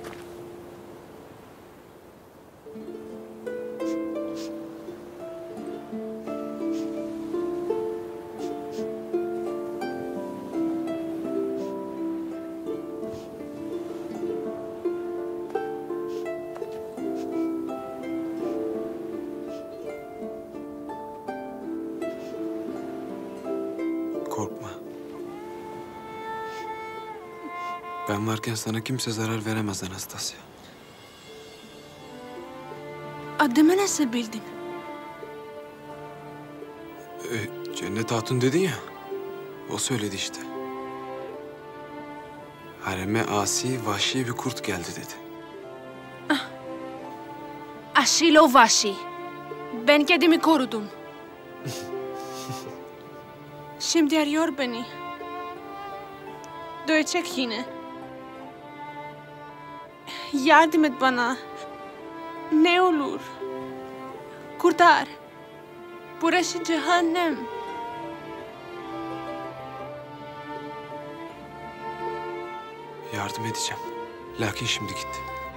Speaker 1: Korkma. Ben varken sana kimse zarar veremez Anastasia.
Speaker 17: Adımı nasıl bildin?
Speaker 1: Ee, Cennet Hatun dedin ya. O söyledi işte. Hareme asi, vahşi bir kurt geldi dedi.
Speaker 17: Aşilo vahşi. Ben kendimi korudum. Şimdi arıyor beni. Dövecek yine. Yardım et bana. Ne olur. Kurtar. Burası cehennem.
Speaker 1: Yardım edeceğim. Lakin şimdi git.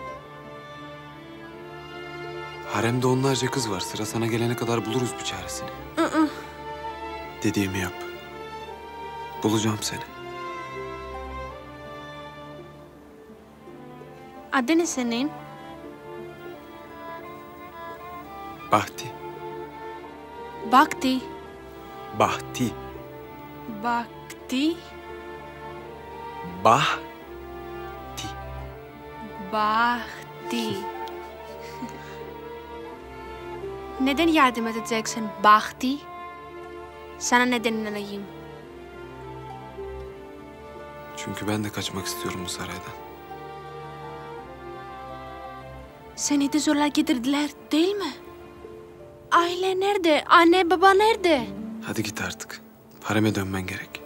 Speaker 1: Haremde onlarca kız var. Sıra sana gelene kadar buluruz bir çaresini.
Speaker 17: Hı-hı.
Speaker 1: Dediğimi yap. Bulacağım seni.
Speaker 17: Adı ne senin?
Speaker 1: Bahti.
Speaker 17: Bakti.
Speaker 1: Bahti.
Speaker 17: Bakti.
Speaker 1: Bah.
Speaker 17: Bahti. Neden yardım edeceksin Bahti? Sana neden inanayım?
Speaker 1: Çünkü ben de kaçmak istiyorum bu saraydan.
Speaker 17: Seni de zorla getirdiler değil mi? Aile nerede? Anne baba nerede?
Speaker 1: Hadi git artık. Hareme dönmen gerek.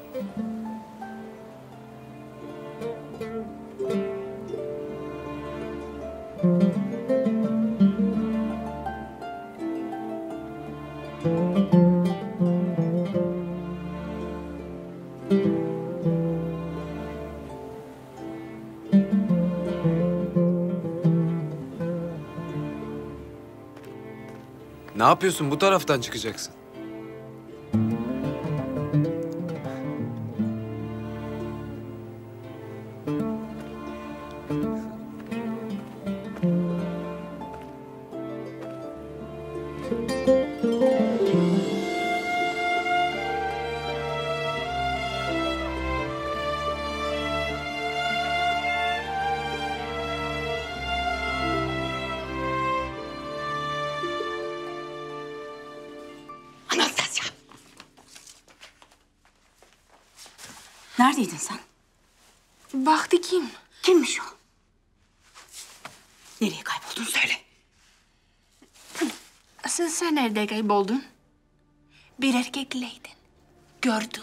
Speaker 1: Ne yapıyorsun? Bu taraftan çıkacaksın.
Speaker 16: Neredeydin sen?
Speaker 17: Bahti kim?
Speaker 16: Kimmiş o? Nereye kayboldun söyle.
Speaker 17: Asıl sen nerede kayboldun? Bir erkekleydin. Gördüm.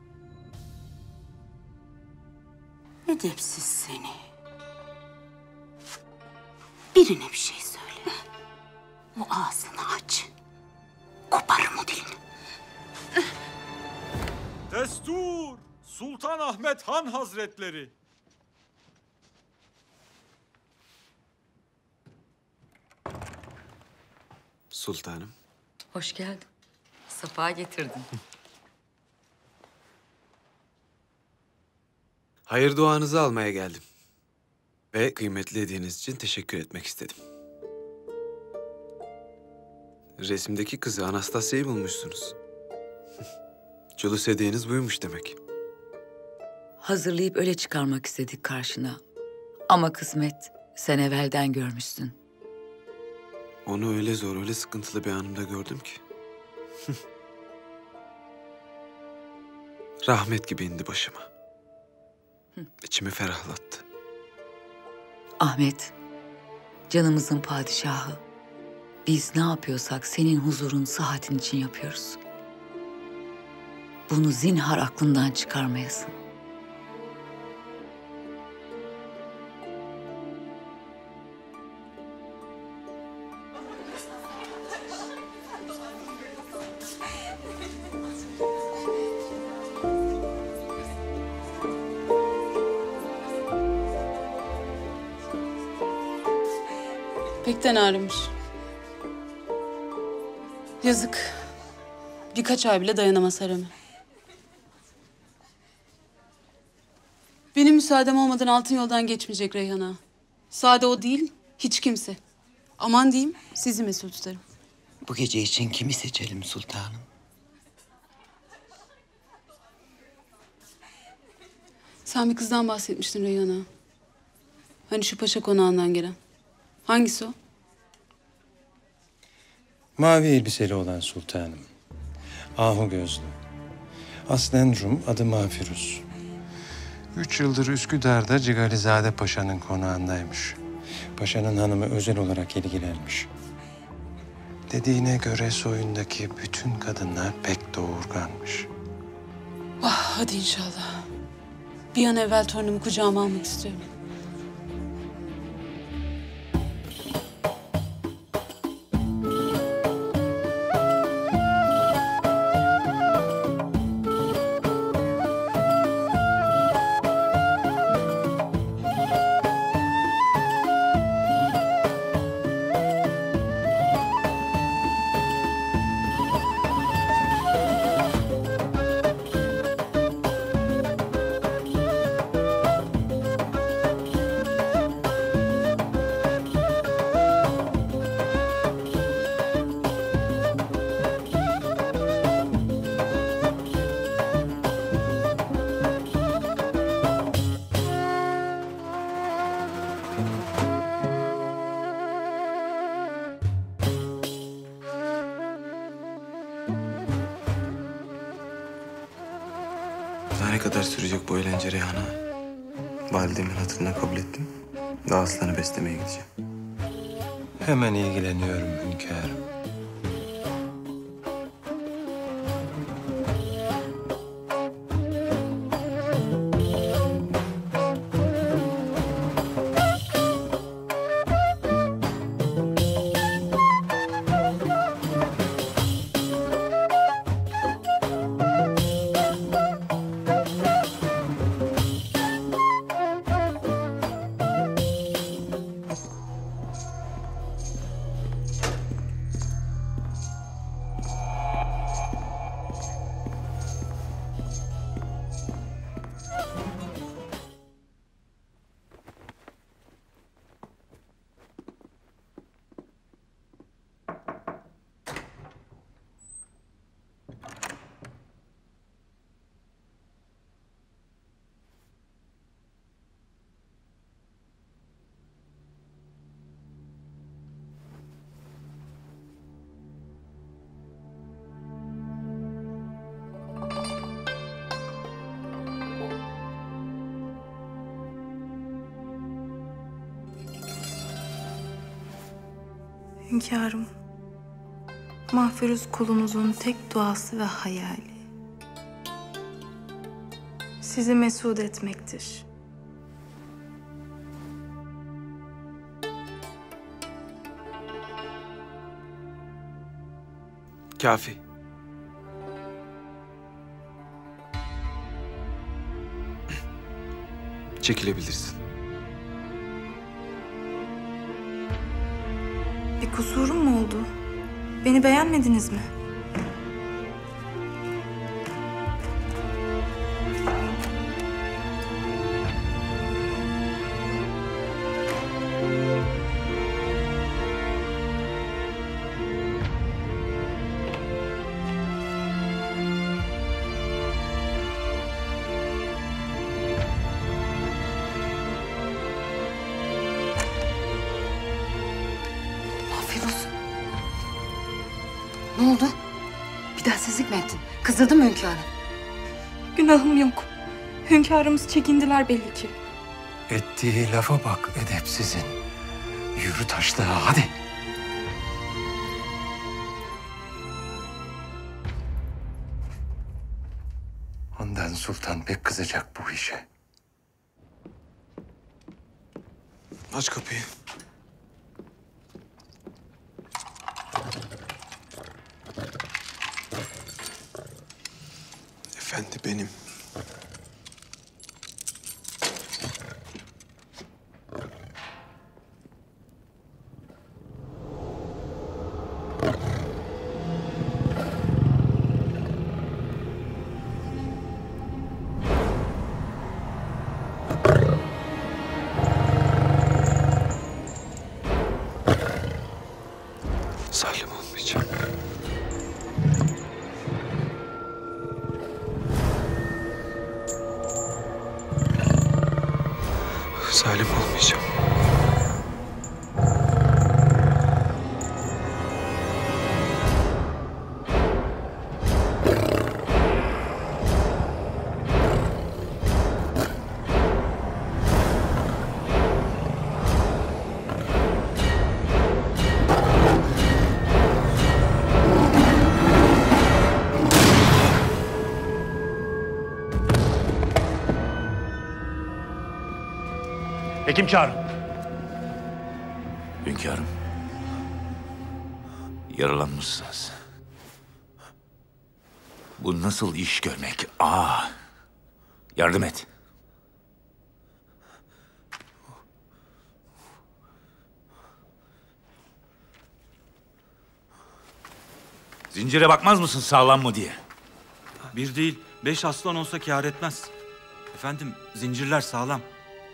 Speaker 16: Edepsiz seni. Birine bir şey söyle. O ağzını aç. Koparırım o dilini.
Speaker 4: Destur! Sultan Ahmet Han Hazretleri!
Speaker 1: Sultanım.
Speaker 5: Hoş geldin. Safa getirdin.
Speaker 1: Hayır duanızı almaya geldim. Ve kıymetli hediyeniz için teşekkür etmek istedim. Resimdeki kızı Anastasya'yı bulmuşsunuz. Culus hediyeniz buymuş demek.
Speaker 5: Hazırlayıp öyle çıkarmak istedik karşına. Ama kısmet sen evvelden görmüşsün.
Speaker 1: Onu öyle zor, öyle sıkıntılı bir anımda gördüm ki. Rahmet gibi indi başıma. İçimi ferahlattı.
Speaker 5: Ahmet, canımızın padişahı. Biz ne yapıyorsak senin huzurun, sıhhatin için yapıyoruz. Bunu zinhar aklından çıkarmayasın.
Speaker 10: Pekten ağrımış. Yazık. Birkaç ay bile dayanamaz hareme. Benim müsaadem olmadan altın yoldan geçmeyecek Reyhan'a. Sade o değil, hiç kimse. Aman diyeyim, sizi mesul tutarım.
Speaker 2: Bu gece için kimi seçelim sultanım?
Speaker 10: Sen bir kızdan bahsetmiştin Reyhan'a. Hani şu paşa konağından gelen. Hangisi o?
Speaker 20: Mavi elbiseli olan sultanım. Ahu gözlü. Aslen Rum, adı Mafirus. Üç yıldır Üsküdar'da Cigalizade Paşa'nın konağındaymış. Paşa'nın hanımı özel olarak ilgilenmiş. Dediğine göre soyundaki bütün kadınlar pek doğurganmış.
Speaker 10: Ah, hadi inşallah. Bir an evvel torunumu kucağıma almak istiyorum.
Speaker 1: Daha ne kadar sürecek bu eğlence Reyhan'a? Validemin hatırına kabul ettim. Daha aslanı beslemeye gideceğim.
Speaker 20: Hemen ilgileniyorum hünkârım.
Speaker 3: Hünkârım, Mahfiruz kulunuzun tek duası ve hayali sizi mesut etmektir.
Speaker 1: Kafi. Çekilebilirsin.
Speaker 3: Bir kusurum mu oldu? Beni beğenmediniz mi?
Speaker 5: Ne oldu? Bir densizlik mi ettin? Kızdırdın mı hünkârım?
Speaker 3: Günahım yok. Hünkârımız çekindiler belli ki.
Speaker 20: Ettiği lafa bak edepsizin. Yürü taşlığa hadi. Ondan sultan pek kızacak bu işe.
Speaker 1: Aç kapıyı. Efendi benim. Zalim olmayacağım. Zalim olmayacağım.
Speaker 8: Hekim çağırın.
Speaker 19: Hünkârım. Yaralanmışsınız. Bu nasıl iş görmek? Aa, yardım et. Zincire bakmaz mısın sağlam mı diye?
Speaker 4: Bir değil, beş aslan olsa kâr etmez. Efendim, zincirler sağlam.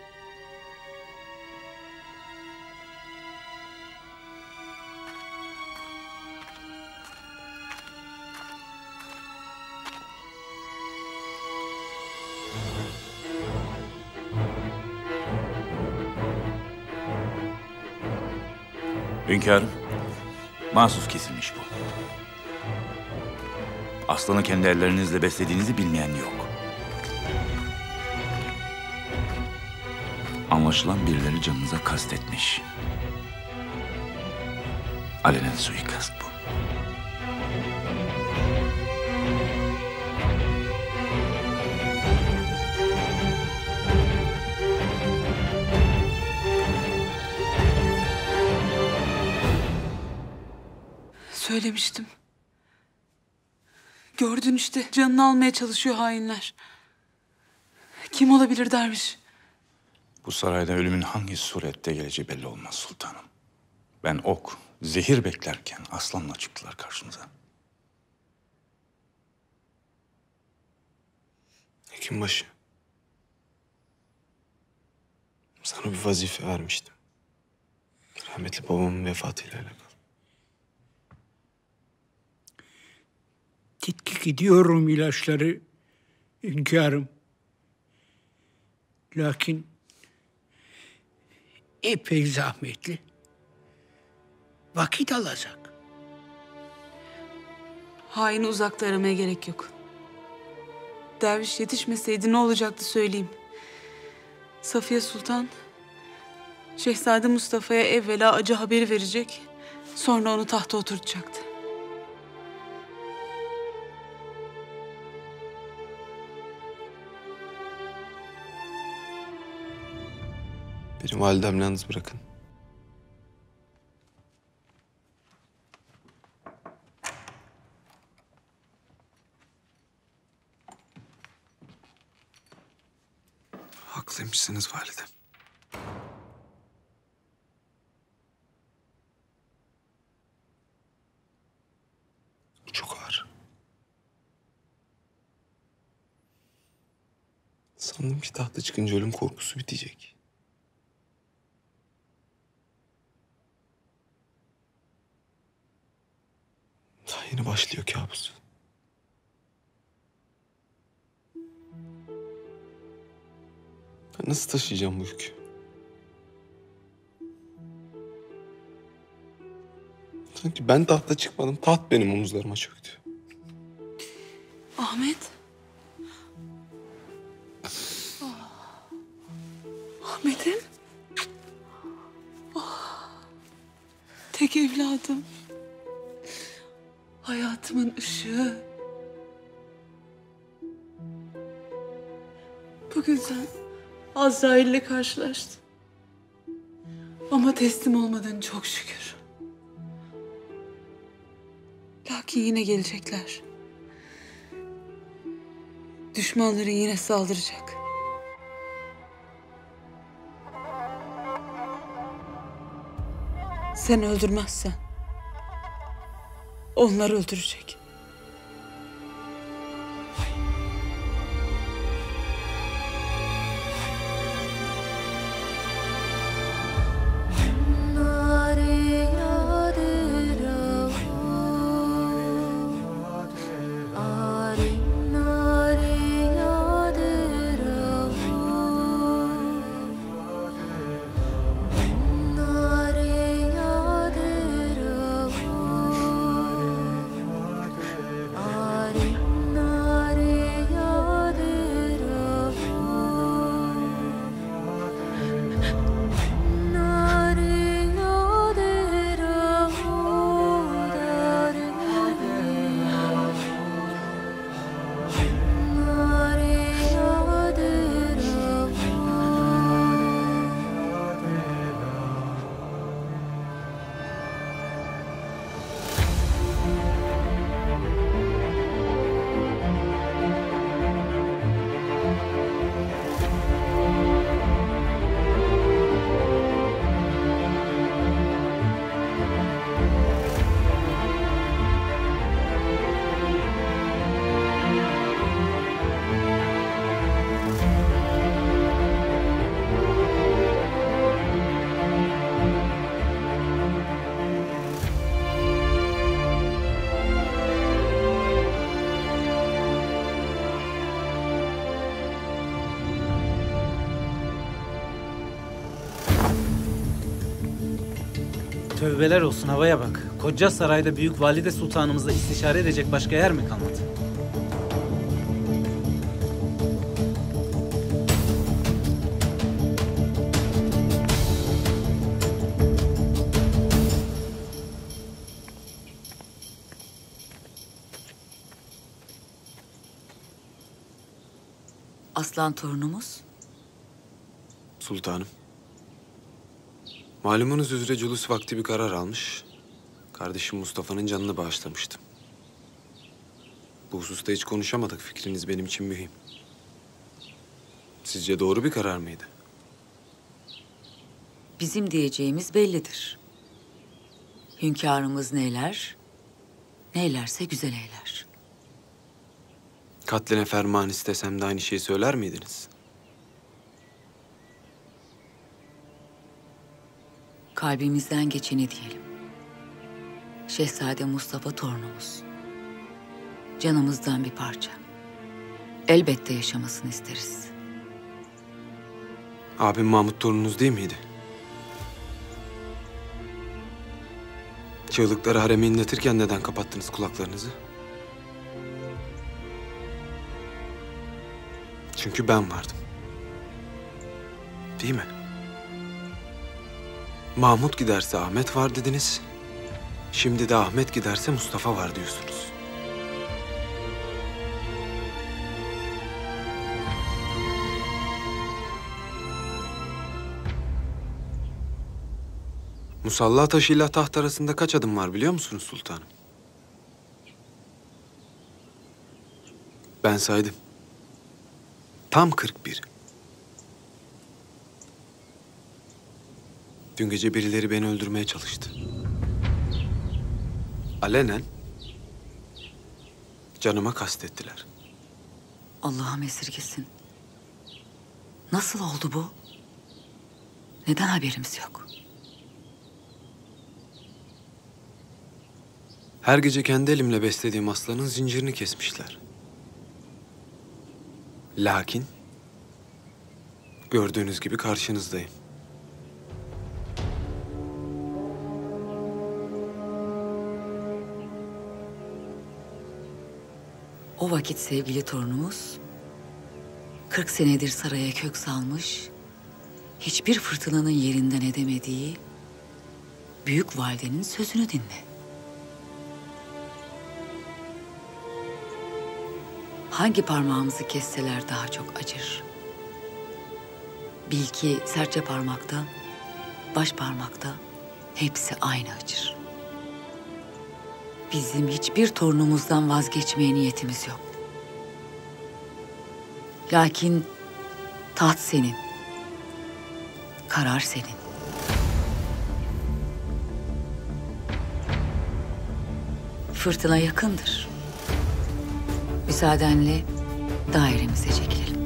Speaker 19: Hünkârım, mahsus kesilmiş bu. Aslanı kendi ellerinizle beslediğinizi bilmeyen yok. Anlaşılan birileri canınıza kastetmiş. Alenen suikast bu.
Speaker 10: Söylemiştim. Gördün işte, canını almaya çalışıyor hainler. Kim olabilir derviş?
Speaker 19: Bu sarayda ölümün hangi surette geleceği belli olmaz sultanım. Ben ok, zehir beklerken aslanla çıktılar karşımıza.
Speaker 1: Hekimbaşı. Sana bir vazife vermiştim. Rahmetli babamın vefatıyla alakalı.
Speaker 8: Tetkik ediyorum ilaçları hünkârım. Lakin epey zahmetli. Vakit alacak.
Speaker 10: Haini uzakta aramaya gerek yok. Derviş yetişmeseydi ne olacaktı söyleyeyim. Safiye Sultan, Şehzade Mustafa'ya evvela acı haberi verecek, sonra onu tahta oturtacaktı.
Speaker 1: Beni validemle yalnız bırakın. Haklıymışsınız validem. Çok ağır. Sandım ki tahta çıkınca ölüm korkusu bitecek. Daha yeni başlıyor kabus. Ben nasıl taşıyacağım bu yükü? Sanki ben tahta çıkmadım, taht benim omuzlarıma çöktü.
Speaker 10: Ahmet. Ahmet'im. Oh. Tek evladım. Hayatımın ışığı. Bugün sen Azrail'le karşılaştın. Ama teslim olmadın çok şükür. Lakin yine gelecekler. Düşmanların yine saldıracak. Sen öldürmezsen onlar öldürecek.
Speaker 11: Tövbeler olsun, havaya bak. Koca sarayda büyük valide sultanımızla istişare edecek başka yer mi kalmadı?
Speaker 5: Aslan torunumuz?
Speaker 1: Sultanım. Malumunuz üzere culus vakti bir karar almış. Kardeşim Mustafa'nın canını bağışlamıştım. Bu hususta hiç konuşamadık. Fikriniz benim için mühim. Sizce doğru bir karar mıydı?
Speaker 5: Bizim diyeceğimiz bellidir. Hünkârımız neyler, neylerse güzel eyler.
Speaker 1: Katline ferman istesem de aynı şeyi söyler miydiniz?
Speaker 5: Kalbimizden geçeni diyelim. Şehzade Mustafa torunumuz. Canımızdan bir parça. Elbette yaşamasını isteriz.
Speaker 1: Abim Mahmut torununuz değil miydi? Çığlıkları hareme inletirken neden kapattınız kulaklarınızı? Çünkü ben vardım. Değil mi? Mahmut giderse Ahmet var dediniz. Şimdi de Ahmet giderse Mustafa var diyorsunuz. Musalla taşıyla taht arasında kaç adım var biliyor musunuz sultanım? Ben saydım. Tam kırk bir. Dün gece birileri beni öldürmeye çalıştı. Alenen canıma kastettiler.
Speaker 5: Allah'ım esirgesin. Nasıl oldu bu? Neden haberimiz yok?
Speaker 1: Her gece kendi elimle beslediğim aslanın zincirini kesmişler. Lakin gördüğünüz gibi karşınızdayım.
Speaker 5: O vakit sevgili torunumuz kırk senedir saraya kök salmış, hiçbir fırtınanın yerinden edemediği büyük validenin sözünü dinle. Hangi parmağımızı kesseler daha çok acır. Bil ki serçe parmakta, baş parmakta hepsi aynı acır. Bizim hiçbir torunumuzdan vazgeçmeye niyetimiz yok. Lakin taht senin, karar senin. Fırtına yakındır. Müsaadenle dairemize çekilelim.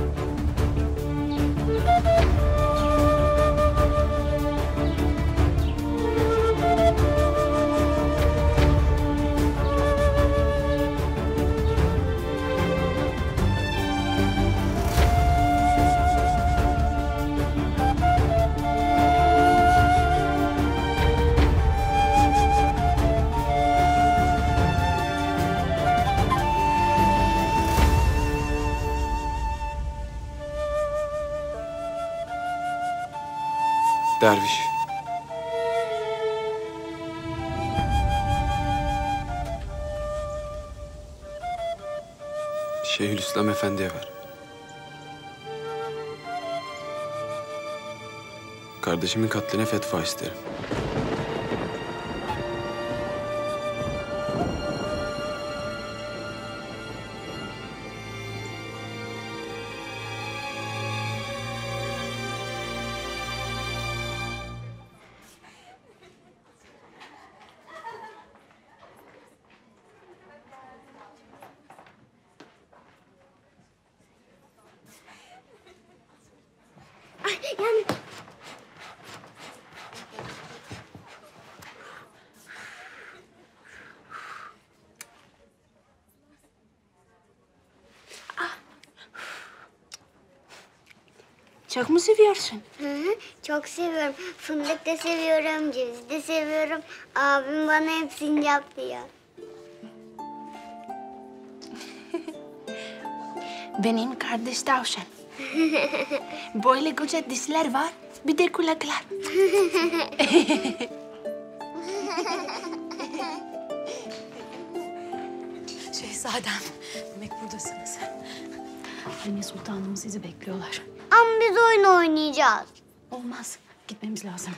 Speaker 1: Derviş. Şeyhülislam Efendi'ye ver. Kardeşimin katline fetva isterim.
Speaker 7: Yani...
Speaker 17: Çok mu seviyorsun?
Speaker 7: Hı hı, çok seviyorum. Fındık da seviyorum, ceviz de seviyorum. Abim bana hepsini yap diyor.
Speaker 17: Benim kardeş tavşan. Böyle güzel dişler var, bir de kulaklar.
Speaker 18: Şehzadem, demek buradasınız.
Speaker 25: Anne sultanım sizi bekliyorlar.
Speaker 7: Ama biz oyun oynayacağız.
Speaker 25: Olmaz. Gitmemiz lazım.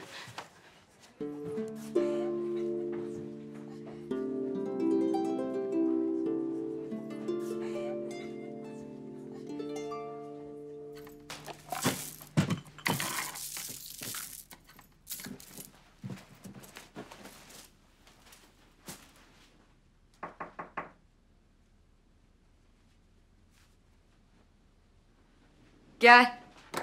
Speaker 5: Gel.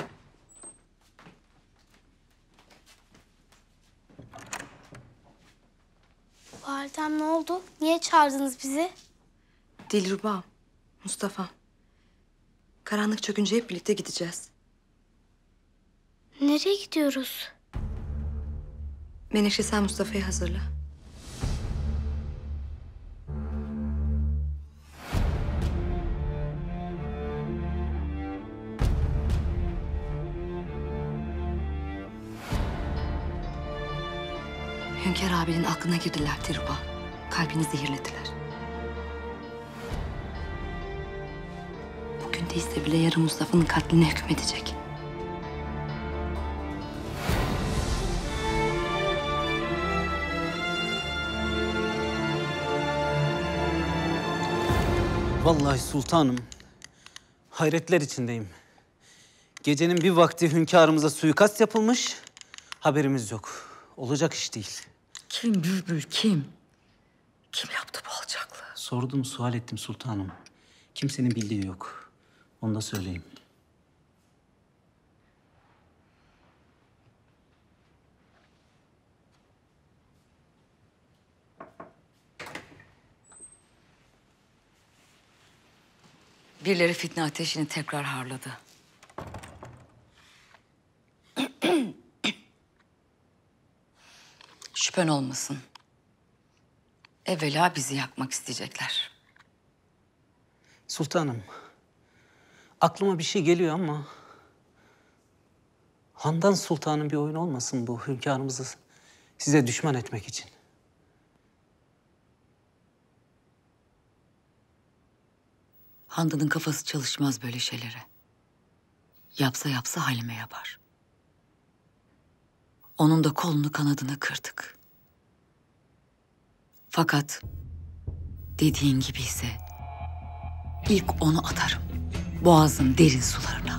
Speaker 7: Validem ne oldu? Niye çağırdınız bizi?
Speaker 18: Dilruba, Mustafa. Karanlık çökünce hep birlikte gideceğiz.
Speaker 7: Nereye gidiyoruz?
Speaker 18: Menekşe sen Mustafa'yı hazırla. Hünkâr abinin aklına girdiler Dilruba. Kalbini zehirlediler. Bugün değilse bile yarın Mustafa'nın katline hükmedecek.
Speaker 11: Vallahi sultanım, hayretler içindeyim. Gecenin bir vakti hünkârımıza suikast yapılmış, haberimiz yok. Olacak iş değil.
Speaker 5: Kim Bülbül, kim? Kim yaptı bu alçaklığı?
Speaker 11: Sordum, sual ettim sultanım. Kimsenin bildiği yok. Onu da söyleyeyim.
Speaker 5: Birileri fitne ateşini tekrar harladı. Şüphen olmasın. Evvela bizi yakmak isteyecekler.
Speaker 11: Sultanım, aklıma bir şey geliyor ama... Handan Sultan'ın bir oyunu olmasın bu hünkârımızı size düşman etmek için.
Speaker 5: Handan'ın kafası çalışmaz böyle şeylere. Yapsa yapsa Halime yapar. Onun da kolunu kanadını kırdık. Fakat dediğin gibi ise ilk onu atarım. Boğazın derin sularına.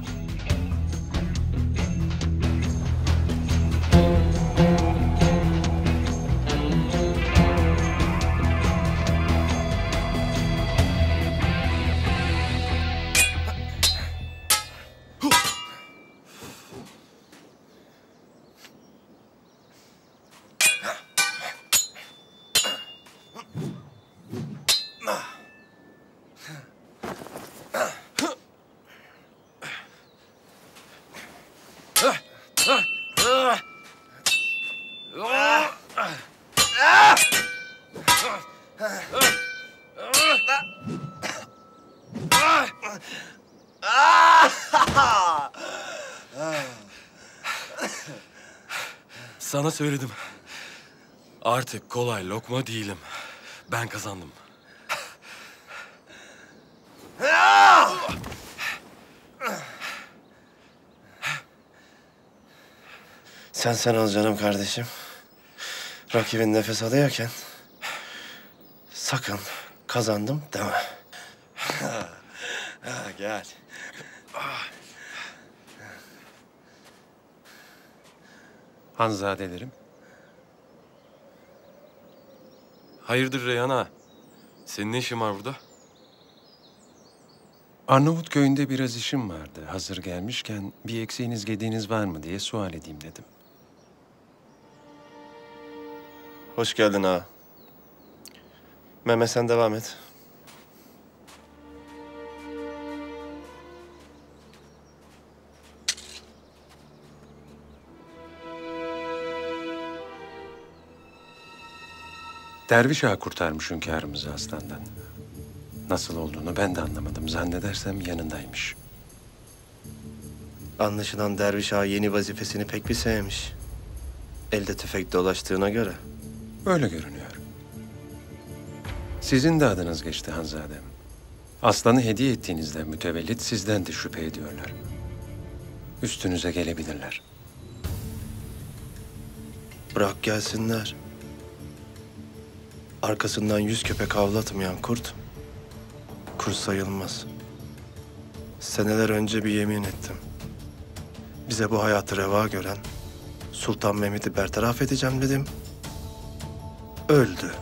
Speaker 13: Sana söyledim. Artık kolay lokma değilim. Ben kazandım.
Speaker 9: Sen sen ol canım kardeşim. Rakibin nefes alıyorken sakın kazandım deme. Ha, gel.
Speaker 15: Hanzadelerim. Hayırdır Reyhan ağa?
Speaker 13: Senin ne işin var burada?
Speaker 15: Arnavut köyünde biraz işim vardı. Hazır gelmişken bir eksiğiniz gediğiniz var mı diye sual edeyim dedim.
Speaker 9: Hoş geldin ağa. Mehmet sen devam et.
Speaker 15: Derviş ağa kurtarmış hünkârımızı aslandan. Nasıl olduğunu ben de anlamadım. Zannedersem yanındaymış.
Speaker 9: Anlaşılan Derviş ağa yeni vazifesini pek bir sevmiş. Elde tüfek dolaştığına göre.
Speaker 15: Öyle görünüyor. Sizin de adınız geçti Hanzadem.
Speaker 20: Aslanı hediye ettiğinizden mütevellit sizden de şüphe ediyorlar. Üstünüze gelebilirler.
Speaker 14: Bırak gelsinler. Arkasından yüz köpek avlatmayan kurt, kurt sayılmaz. Seneler önce bir yemin ettim. Bize bu hayatı reva gören Sultan Mehmet'i bertaraf edeceğim dedim. Öldü.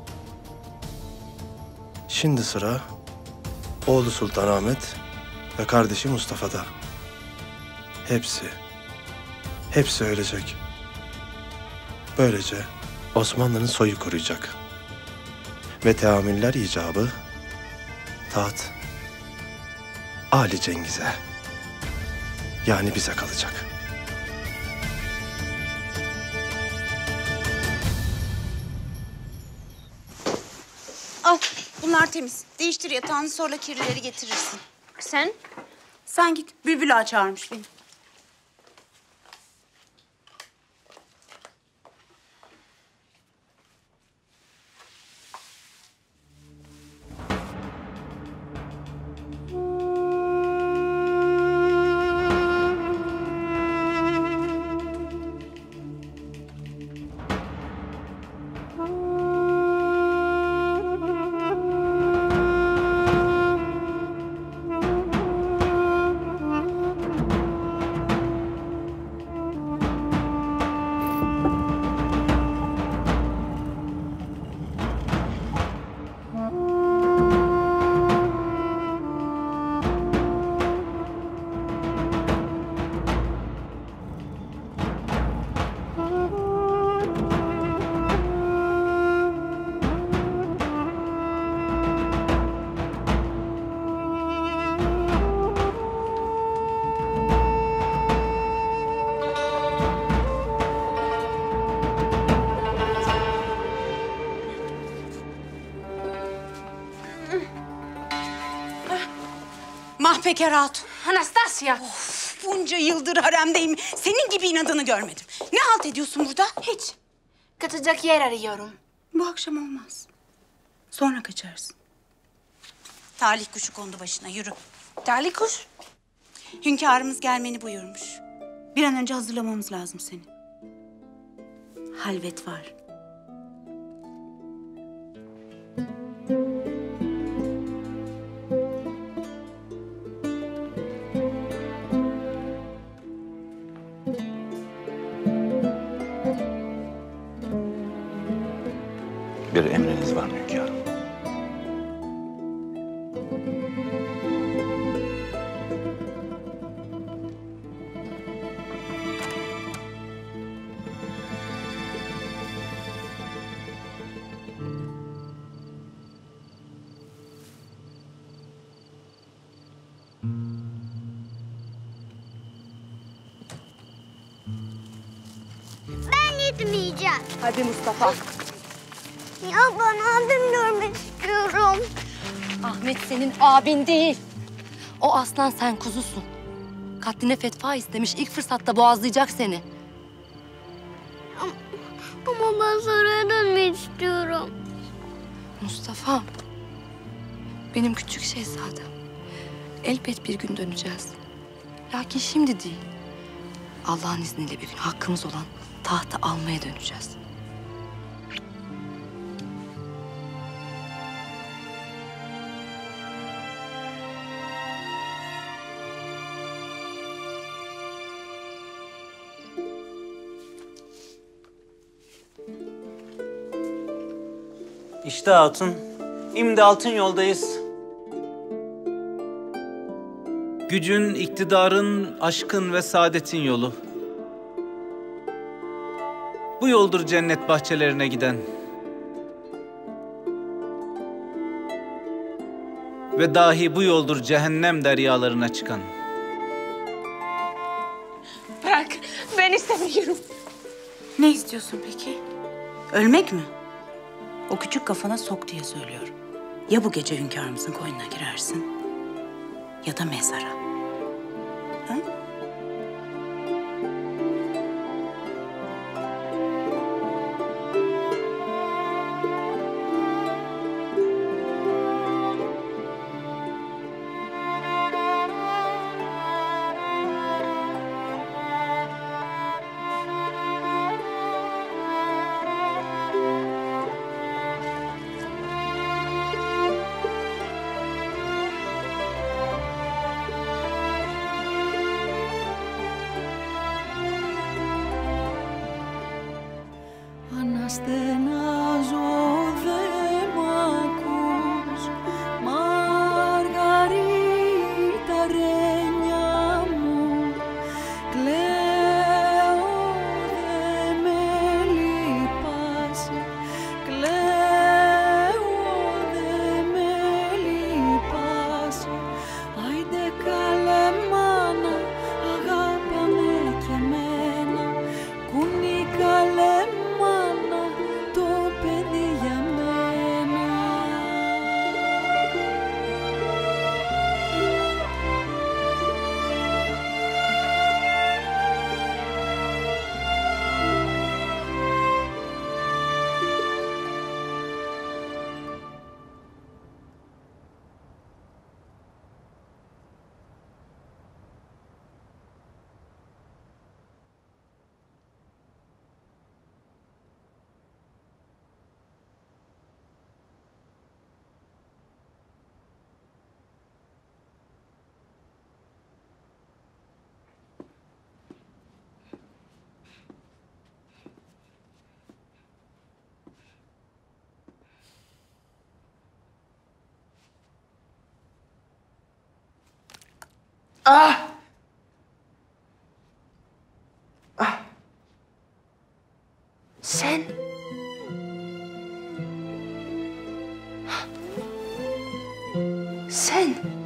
Speaker 14: Şimdi sıra oğlu Sultanahmet ve kardeşi Mustafa'da. Hepsi, hepsi ölecek. Böylece Osmanlı'nın soyu kuruyacak. Ve teamüller icabı taht Ali Cengiz'e, yani bize kalacak.
Speaker 16: Al, bunlar temiz. Değiştir yatağını, sonra kirlileri getirirsin.
Speaker 17: Sen?
Speaker 16: Sen git. Bülbül Ağa çağırmış beni. Mahpeker Hatun.
Speaker 17: Anastasia.
Speaker 16: Of, bunca yıldır haremdeyim. Senin gibi inadını görmedim. Ne halt ediyorsun burada?
Speaker 17: Hiç. Kaçacak yer arıyorum.
Speaker 16: Bu akşam olmaz. Sonra kaçarsın. Talih kuşu kondu başına. Yürü.
Speaker 17: Talih kuş?
Speaker 16: Hünkârımız gelmeni buyurmuş. Bir an önce hazırlamamız lazım seni. Halvet var.
Speaker 19: Bir emriniz var mı hünkârım?
Speaker 7: Ben gitmeyeceğim.
Speaker 16: Hadi Mustafa.
Speaker 7: Ya ben abim görmek istiyorum.
Speaker 21: Ahmet senin abin değil. O aslan, sen kuzusun. Katline fetva istemiş, ilk fırsatta boğazlayacak seni.
Speaker 7: Ama, ama ben saraya dönmek istiyorum.
Speaker 21: Mustafa, benim küçük şehzadem. Elbet bir gün döneceğiz. Lakin şimdi değil. Allah'ın izniyle bir gün hakkımız olan tahtı almaya döneceğiz.
Speaker 11: İşte Hatun, şimdi altın yoldayız. Gücün, iktidarın, aşkın ve saadetin yolu. Bu yoldur cennet bahçelerine giden. Ve dahi bu yoldur cehennem deryalarına çıkan.
Speaker 17: Bırak, ben istemiyorum.
Speaker 16: Ne istiyorsun peki? Ölmek mi? O küçük kafana sok diye söylüyorum. Ya bu gece hünkârımızın koynuna girersin ya da mezara. Ha?
Speaker 6: στενάζω, δε μ' ακούς. Μαργαρίτα ρένια μου, κλαίω, δε με λυπάσαι. Κλαίω, δε με λυπάσαι. Άιντε καλέ μάνα, αγάπαμε κι εμένα. Κουνή καλέ μάνα, το παιδί για μένα.
Speaker 8: Ah! Ah! Sen? Sen?